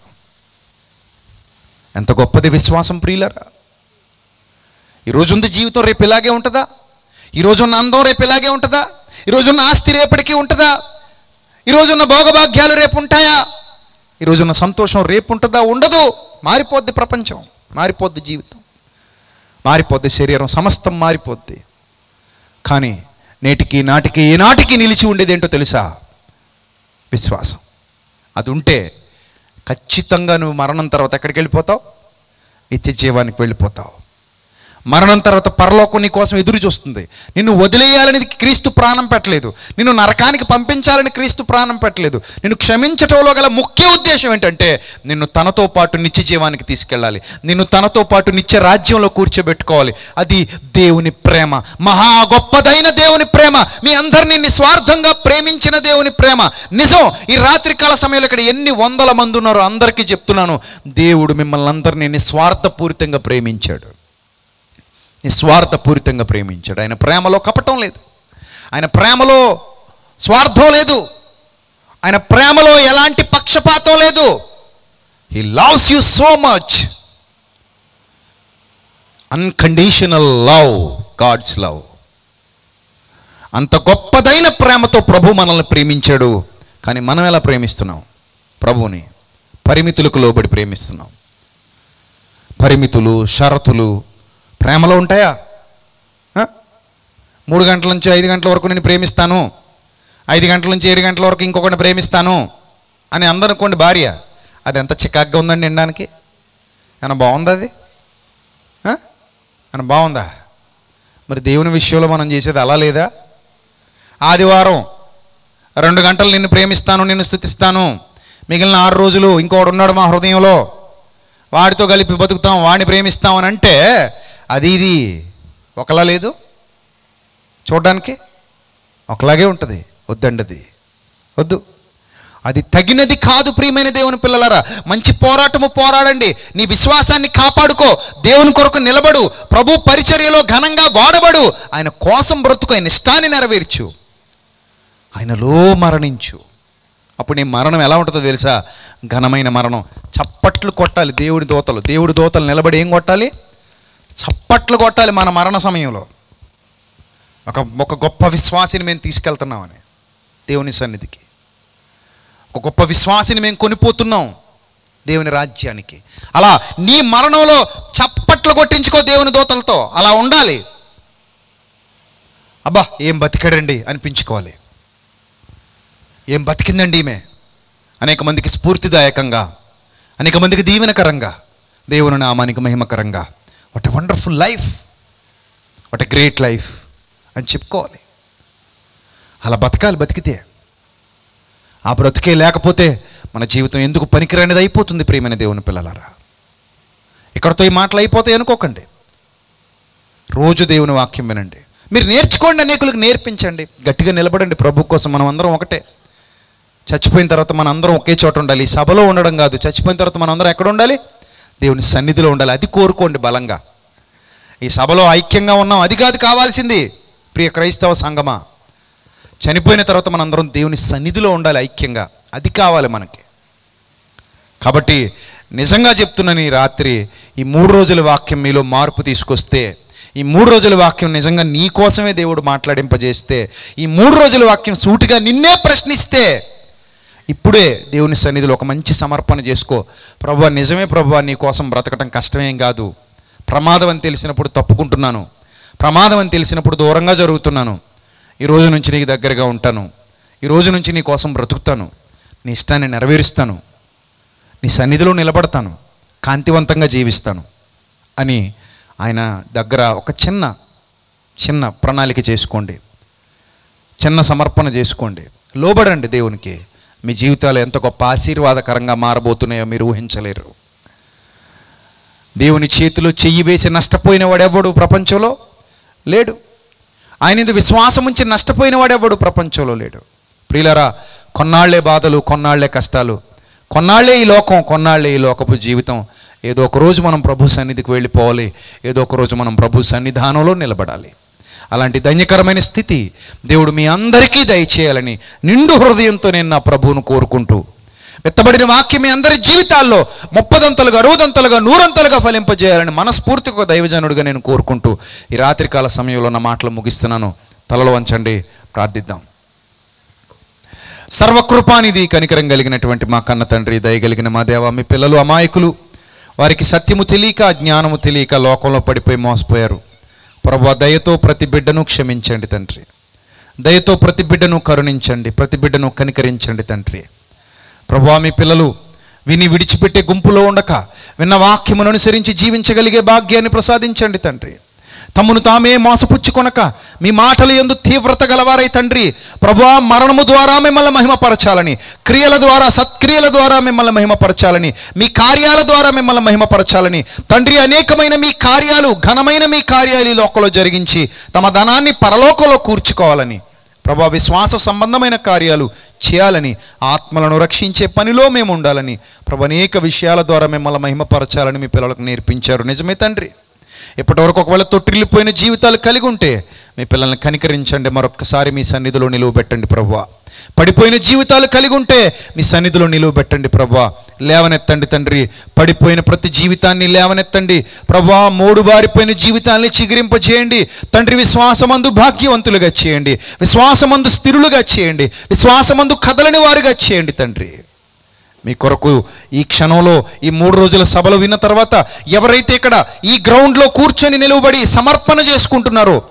ఎంత గొప్పది విశ్వాసం ప్రియులరా. ఈరోజున్న జీవితం రేపు ఇలాగే ఉంటుందా? ఈరోజున్న అందం రేపు ఇలాగే ఉంటుందా? ఈరోజున్న ఆస్తి రేపటికి ఉంటుందా? ఈరోజున్న భోగభాగ్యాలు రేపు ఉంటాయా? ఈరోజున్న సంతోషం రేపు ఉంటుందా? ఉండదు. మారిపోద్ది ప్రపంచం, మారిపోద్ది జీవితం, మారిపోద్ది శరీరం, సమస్తం మారిపోద్ది. కానీ నేటికి నాటికి ఏనాటికి నిలిచి ఉండేది ఏంటో తెలుసా? విశ్వాసం. అది ఉంటే ఖచ్చితంగా నువ్వు మరణం తర్వాత ఎక్కడికి వెళ్ళిపోతావు? నిత్య జీవానికి వెళ్ళిపోతావు. మరణం తర్వాత పరలోకం నీ కోసం ఎదురు చూస్తుంది. నిన్ను వదిలేయాలని క్రీస్తు ప్రాణం పెట్టలేదు, నిన్ను నరకానికి పంపించాలని క్రీస్తు ప్రాణం పెట్టలేదు. నిన్ను క్షమించటంలో గల ముఖ్య ఉద్దేశం ఏంటంటే నిన్ను తనతో పాటు నిత్య జీవానికి తీసుకెళ్ళాలి, నిన్ను తనతో పాటు నిత్య రాజ్యంలో కూర్చోబెట్టుకోవాలి. అది దేవుని ప్రేమ, మహా గొప్పదైన దేవుని ప్రేమ, మీ అందరినీ నిస్వార్థంగా ప్రేమించిన దేవుని ప్రేమ. నిజం. ఈ రాత్రికాల సమయంలో ఇక్కడ ఎన్ని వందల మంది ఉన్నారో అందరికీ చెప్తున్నాను, దేవుడు మిమ్మల్ని అందరినీ నిస్వార్థపూరితంగా ప్రేమించాడు, నిస్వార్థపూరితంగా ప్రేమించాడు. ఆయన ప్రేమలో కపటం లేదు, ఆయన ప్రేమలో స్వార్థం లేదు, ఆయన ప్రేమలో ఎలాంటి పక్షపాతం లేదు. He loves you so much. Unconditional love, God's love. అంత గొప్పదైన ప్రేమతో ప్రభు మనల్ని ప్రేమించాడు. కానీ మనం ఎలా ప్రేమిస్తున్నాం ప్రభువుని? పరిమితులకు లోబడి ప్రేమిస్తున్నాం. పరిమితులు, షరతులు ప్రేమలో ఉంటాయా? 3 గంటల నుంచి 5 గంటల వరకు నేను ప్రేమిస్తాను, 5 గంటల నుంచి 7 గంటల వరకు ఇంకొకటి ప్రేమిస్తాను అని అందనుకోండి భార్య. అది ఎంత చికాగ్గా ఉందండి వినడానికి. ఏమన్నా బాగుందా? అది ఏమన్నా బాగుందా? మరి దేవుని విషయంలో మనం చేసేది అలా లేదా? ఆదివారం 2 గంటలు నిన్ను ప్రేమిస్తాను, నిన్ను స్తుతిస్తాను, మిగిలిన 6 రోజులు ఇంకోడు ఉన్నాడు మా హృదయంలో, వాడితో కలిపి బతుకుతాం, వాడిని ప్రేమిస్తాం అని అంటే అది ఇది ఒకలా లేదు, చూడడానికి ఒకలాగే ఉంటుంది. వద్దండి, అది వద్దు, అది తగినది కాదు. ప్రియమైన దేవుని పిల్లలారా, మంచి పోరాటము పోరాడండి, నీ విశ్వాసాన్ని కాపాడుకో, దేవుని కొరకు నిలబడు, ప్రభు పరిచర్యలో ఘనంగా వాడబడు, ఆయన కోసం బ్రతుకు, ఆయన ఇష్టాన్ని నెరవేర్చు, ఆయనలో మరణించు. అప్పుడు నీ మరణం ఎలా ఉంటుందో తెలుసా? ఘనమైన మరణం. చప్పట్లు కొట్టాలి దేవుడి దోతలు నిలబడి ఏం కొట్టాలి? చప్పట్లు కొట్టాలి మన మరణ సమయంలో. ఒక గొప్ప విశ్వాసిని మేము తీసుకెళ్తున్నామని దేవుని సన్నిధికి, ఒక గొప్ప విశ్వాసిని మేము కొనిపోతున్నాం దేవుని రాజ్యానికి. అలా నీ మరణంలో చప్పట్లు కొట్టించుకో దేవుని దూతలతో. అలా ఉండాలి. అబ్బా ఏం బతికాడండి అనిపించుకోవాలి. ఏం బతికిందండి ఈమె, అనేక మందికి స్ఫూర్తిదాయకంగా, అనేక మందికి దీవెనకరంగా, దేవుని నామానికి మహిమకరంగా, what a wonderful life, what a great life అని చెప్పుకోవాలి. అలా బతకాలి. బతికితే ఆ బ్రతికే లేకపోతే మన జీవితం ఎందుకు పనికిరానిది అయిపోతుంది. ప్రియమైన దేవుని పిల్లలారా, ఇక్కడతో ఈ మాటలు అయిపోతాయి అనుకోకండి. రోజు దేవుని వాక్యం వినండి, మీరు నేర్చుకోండి, అనేకులకు నేర్పించండి, గట్టిగా నిలబడండి ప్రభు కోసం. మనం అందరం ఒకటే. చచ్చిపోయిన తర్వాత మన అందరం ఒకే చోట ఉండాలి. ఈ సభలో ఉండడం కాదు, చచ్చిపోయిన తర్వాత మనం అందరం ఎక్కడ ఉండాలి? దేవుని సన్నిధిలో ఉండాలి. అది కోరుకోండి బలంగా. ఈ సభలో ఐక్యంగా ఉన్నాం, అది కాదు కావాల్సింది ప్రియ క్రైస్తవ సంఘమా. చనిపోయిన తర్వాత మనందరం దేవుని సన్నిధిలో ఉండాలి ఐక్యంగా, అది కావాలి మనకి. కాబట్టి నిజంగా చెప్తున్నాను, ఈ రాత్రి ఈ 3 రోజుల వాక్యం మీలో మార్పు తీసుకొస్తే, ఈ 3 రోజుల వాక్యం నిజంగా నీ కోసమే దేవుడు మాట్లాడింపజేస్తే, ఈ 3 రోజుల వాక్యం సూటిగా నిన్నే ప్రశ్నిస్తే, ఇప్పుడే దేవుని సన్నిధిలో ఒక మంచి సమర్పణ చేసుకో. ప్రభువా, నిజమే ప్రభువా, నీ కోసం బ్రతకటం కష్టమేం కాదు. ప్రమాదం అని తెలిసినప్పుడు తప్పుకుంటున్నాను, ప్రమాదం అని తెలిసినప్పుడు దూరంగా జరుగుతున్నాను. ఈ రోజు నుంచి నీకు దగ్గరగా ఉంటాను, ఈ రోజు నుంచి నీ కోసం బ్రతుకుతాను, నీ ఇష్టాన్ని నెరవేరుస్తాను, నీ సన్నిధిలో నిలబడతాను, కాంతివంతంగా జీవిస్తాను అని ఆయన దగ్గర ఒక చిన్న ప్రణాళిక చేసుకోండి, చిన్న సమర్పణ చేసుకోండి, లోబడండి దేవునికి. మీ జీవితాలు ఎంత గొప్ప ఆశీర్వాదకరంగా మారబోతున్నాయో మీరు ఊహించలేరు. దేవుని చేతిలో చెయ్యి వేసి నష్టపోయిన వాడెవడు ప్రపంచంలో లేడు. ఆయన ఇది విశ్వాసం ఉంచి నష్టపోయిన వాడెవడు ప్రపంచంలో లేడు. ప్రియులారా, కొన్నాళ్లే బాధలు, కొన్నాళ్లే కష్టాలు, కొన్నాళ్లే ఈ లోకం, కొన్నాళ్లే ఈ లోకపు జీవితం. ఏదో ఒక రోజు మనం ప్రభు సన్నిధికి వెళ్ళిపోవాలి, ఏదో ఒక రోజు మనం ప్రభు సన్నిధానంలో నిలబడాలి. అలాంటి ధన్యకరమైన స్థితి దేవుడు మీ అందరికీ దయచేయాలని నిండు హృదయంతో నేను నా ప్రభువును కోరుకుంటూ, ఎత్తబడిన వాక్యం మీ అందరి జీవితాల్లో 30దంతలుగా 60దంతలుగా 100ంతలుగా ఫలింపజేయాలని మనస్ఫూర్తిగా దైవజనుడిగా నేను కోరుకుంటూ ఈ రాత్రికాల సమయంలో నా మాటలు ముగిస్తున్నాను. తలలో వంచండి, ప్రార్థిద్దాం. సర్వకృపానిధి కనికరం కలిగినటువంటి మా కన్న తండ్రి, దయగలిగిన మా దేవ, మీ పిల్లలు అమాయకులు, వారికి సత్యము తెలియక, జ్ఞానము తెలియక లోకంలో పడిపోయి మోసపోయారు. ప్రభువా, దయతో ప్రతి బిడ్డను క్షమించండి తండ్రి, దయతో ప్రతి బిడ్డను కరుణించండి, ప్రతి బిడ్డను కనికరించండి తండ్రి. ప్రభువా, మీ పిల్లలు విని విడిచిపెట్టే గుంపులో ఉండక విన్న వాక్యమును అనుసరించి జీవించగలిగే భాగ్యాన్ని ప్రసాదించండి తండ్రి. తమ్మును తామే మోసపుచ్చుకొనక మీ మాటలు యందు తీవ్రత గలవారై తండ్రి, ప్రభువా, మరణము ద్వారా మిమ్మల్ని మహిమపరచాలని, క్రియల ద్వారా, సత్క్రియల ద్వారా మిమ్మల్ని మహిమపరచాలని, మీ కార్యాల ద్వారా మిమ్మల్ని మహిమపరచాలని తండ్రి, అనేకమైన మీ కార్యాలు, ఘనమైన మీ కార్యాలు ఈ లోకంలో జరిగించి తమ ధనాన్ని పరలోకంలో కూర్చుకోవాలని, ప్రభువా, విశ్వాస సంబంధమైన కార్యాలు చేయాలని, ఆత్మలను రక్షించే పనిలో మేము ఉండాలని, ప్రభు, అనేక విషయాల ద్వారా మిమ్మల్ని మహిమపరచాలని మీ పిల్లలకు నేర్పించారు. నిజమే తండ్రి. ఇప్పటివరకు ఒకవేళ తొట్టిల్లిపోయిన జీవితాలు కలిగి ఉంటే మీ పిల్లల్ని కనికరించండి, మరొక్కసారి మీ సన్నిధిలో నిలువబెట్టండి ప్రభువా. పడిపోయిన జీవితాలు కలిగి ఉంటే మీ సన్నిధిలో నిలువబెట్టండి ప్రభువా. లేవనెత్తండి తండ్రి, పడిపోయిన ప్రతి జీవితాన్ని లేవనెత్తండి ప్రభువా. మోడుబారిపోయిన జీవితాన్ని చిగురింపజేయండి తండ్రి. విశ్వాసమందు భాగ్యవంతులుగా చేయండి, విశ్వాసమందు స్థిరులుగా చేయండి, విశ్వాసమందు కదలని వారుగా చేయండి తండ్రి. మీ కొరకు ఈ క్షణంలో ఈ 3 రోజుల సభలు విన్న తర్వాత ఎవరైతే ఇక్కడ ఈ గ్రౌండ్లో కూర్చొని నిలువబడి సమర్పణ చేసుకుంటున్నారో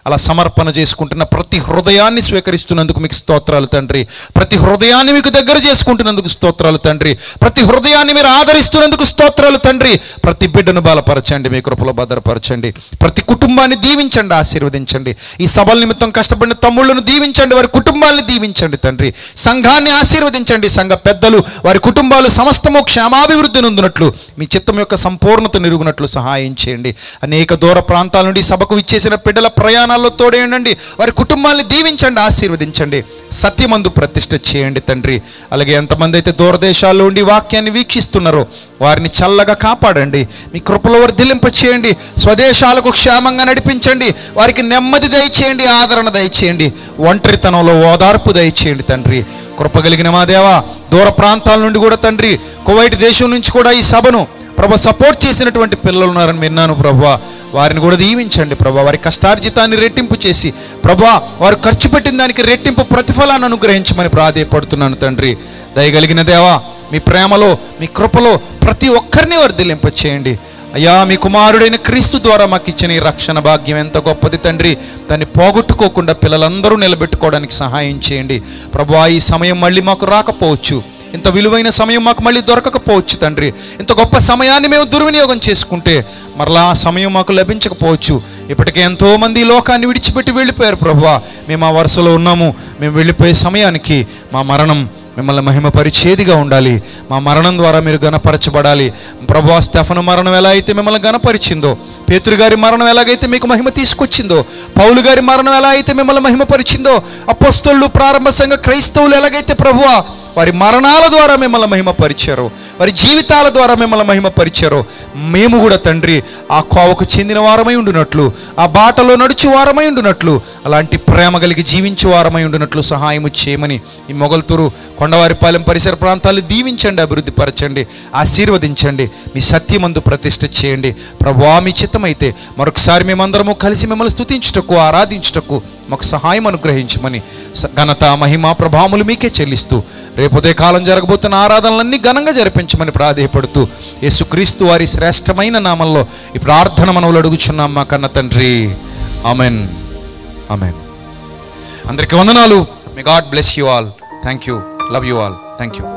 అలా సమర్పణ చేసుకుంటున్న ప్రతి హృదయాన్ని స్వీకరిస్తున్నందుకు మీకు స్తోత్రాలు తండ్రి. ప్రతి హృదయాన్ని మీకు దగ్గర చేసుకుంటున్నందుకు స్తోత్రాలు తండ్రి. ప్రతి హృదయాన్ని మీరు ఆదరిస్తున్నందుకు స్తోత్రాలు తండ్రి. ప్రతి బిడ్డను బలపరచండి, మీ కృపలో భద్రపరచండి. ప్రతి కుటుంబాన్ని దీవించండి, ఆశీర్వదించండి. ఈ సభల నిమిత్తం కష్టపడిన తమ్ముళ్ళను దీవించండి, వారి కుటుంబాలను దీవించండి తండ్రి. సంఘాన్ని ఆశీర్వదించండి. సంఘ పెద్దలు, వారి కుటుంబాలు సమస్తము క్షేమాభివృద్ధి నొందినట్లు, మీ చిత్తం యొక్క సంపూర్ణత నిరుగునట్లు సహాయం చేయండి. అనేక దూర ప్రాంతాల నుండి సభకు విచ్చేసిన బిడ్డల ప్రయాణాల్లో తోడేయండి. వారి కుటుంబాన్ని దీవించండి, ఆశీర్వదించండి. సత్యమందు ప్రతిష్ఠ చేయండి తండ్రి. అలాగే ఎంతమంది అయితే దూరదేశాల్లో ఉండి వాక్యాన్ని వీక్షిస్తున్నారో వారిని చల్లగా కాపాడండి, మీ కృపలో వర్ధిల్లింప చేయండి. స్వదేశాలకు క్షేమంగా నడిపించండి. వారికి నెమ్మది దయచేయండి, ఆదరణ దయచేయండి. ఒంటరితనంలో ఓదార్పు దయచేయండి తండ్రి. కృప కలిగిన మా దేవా, దూర ప్రాంతాల నుండి కూడా తండ్రి, కువైట్ దేశం నుంచి కూడా ఈ సభను ప్రభా సపోర్ట్ చేసినటువంటి పిల్లలు ఉన్నారని విన్నాను ప్రభా. వారిని కూడా దీవించండి ప్రభా. వారి కష్టార్జితాన్ని రెట్టింపు చేసి ప్రభా, వారు ఖర్చు పెట్టిన దానికి రెట్టింపు ప్రతిఫలాన్ని అనుగ్రహించమని ప్రాధేయపడుతున్నాను తండ్రి. దయగలిగిన దేవా, మీ ప్రేమలో, మీ కృపలో ప్రతి ఒక్కరిని వర్ధిల్లింప చేయండి అయ్యా. మీ కుమారుడైన క్రీస్తు ద్వారా మాకు ఇచ్చిన ఈ రక్షణ భాగ్యం ఎంత గొప్పది తండ్రి. దాన్ని పోగొట్టుకోకుండా పిల్లలందరూ నిలబెట్టుకోవడానికి సహాయం చేయండి ప్రభువా. ఈ సమయం మళ్ళీ మాకు రాకపోవచ్చు, ఇంత విలువైన సమయం మాకు మళ్ళీ దొరకకపోవచ్చు తండ్రి. ఇంత గొప్ప సమయాన్ని మేము దుర్వినియోగం చేసుకుంటే మరలా ఆ సమయం మాకు లభించకపోవచ్చు. ఇప్పటికే ఎంతోమంది ఈ లోకాన్ని విడిచిపెట్టి వెళ్ళిపోయారు ప్రభువా. మేము ఆ వరుసలో ఉన్నాము. మేము వెళ్ళిపోయే సమయానికి మా మరణం మిమ్మల్ని మహిమపరిచేదిగా ఉండాలి. మా మరణం ద్వారా మీరు గణపరచబడాలి ప్రభువా. స్టెఫను మరణం ఎలా అయితే మిమ్మల్ని గణపరిచిందో, పేతురు గారి మరణం ఎలాగైతే మీకు మహిమ తీసుకొచ్చిందో, పౌలు గారి మరణం ఎలా అయితే మిమ్మల్ని మహిమపరిచిందో, అపోస్తలులు, ప్రారంభ సంఘ క్రైస్తవులు ఎలాగైతే ప్రభువా వారి మరణాల ద్వారా మిమ్మల్ని మహిమపరిచారో, వారి జీవితాల ద్వారా మిమ్మల్ని మహిమపరిచారో, మేము కూడా తండ్రి ఆ కోవకు చెందిన వారమై ఉండునట్లు, ఆ బాటలో నడుచు వారమై ఉండునట్లు, అలాంటి ప్రేమ కలిగి జీవించే వారమై ఉండునట్లు సహాయము చేయమని ఈ మొగల్తూరు, కొండవారిపాలెం పరిసర ప్రాంతాలు దీవించండి, అభివృద్ధి పరచండి, ఆశీర్వదించండి. మీ సత్యమందు ప్రతిష్ఠ చేయండి ప్రభువా. మీ చిత్తమైతే మరొకసారి మేమందరము కలిసి మిమ్మల్ని స్తుతించుటకు, ఆరాధించుటకు మాకు సహాయం అనుగ్రహించమని ఘనత, మహిమ, ప్రభావములు మీకే చెల్లిస్తూ రేపు ఉదయ కాలం జరగబోతున్న ఆరాధనలన్నీ ఘనంగా జరిపించమని ప్రాధేయపడుతూ యేసుక్రీస్తు వారి శ్రేష్టమైన నామంలో ఈ ప్రార్థన మనవులు అడుగుచున్నాం మా కన్న తండ్రి. Amen, amen. అందరికీ వందనాలు. May God bless you all. Thank you. Love you all. Thank you.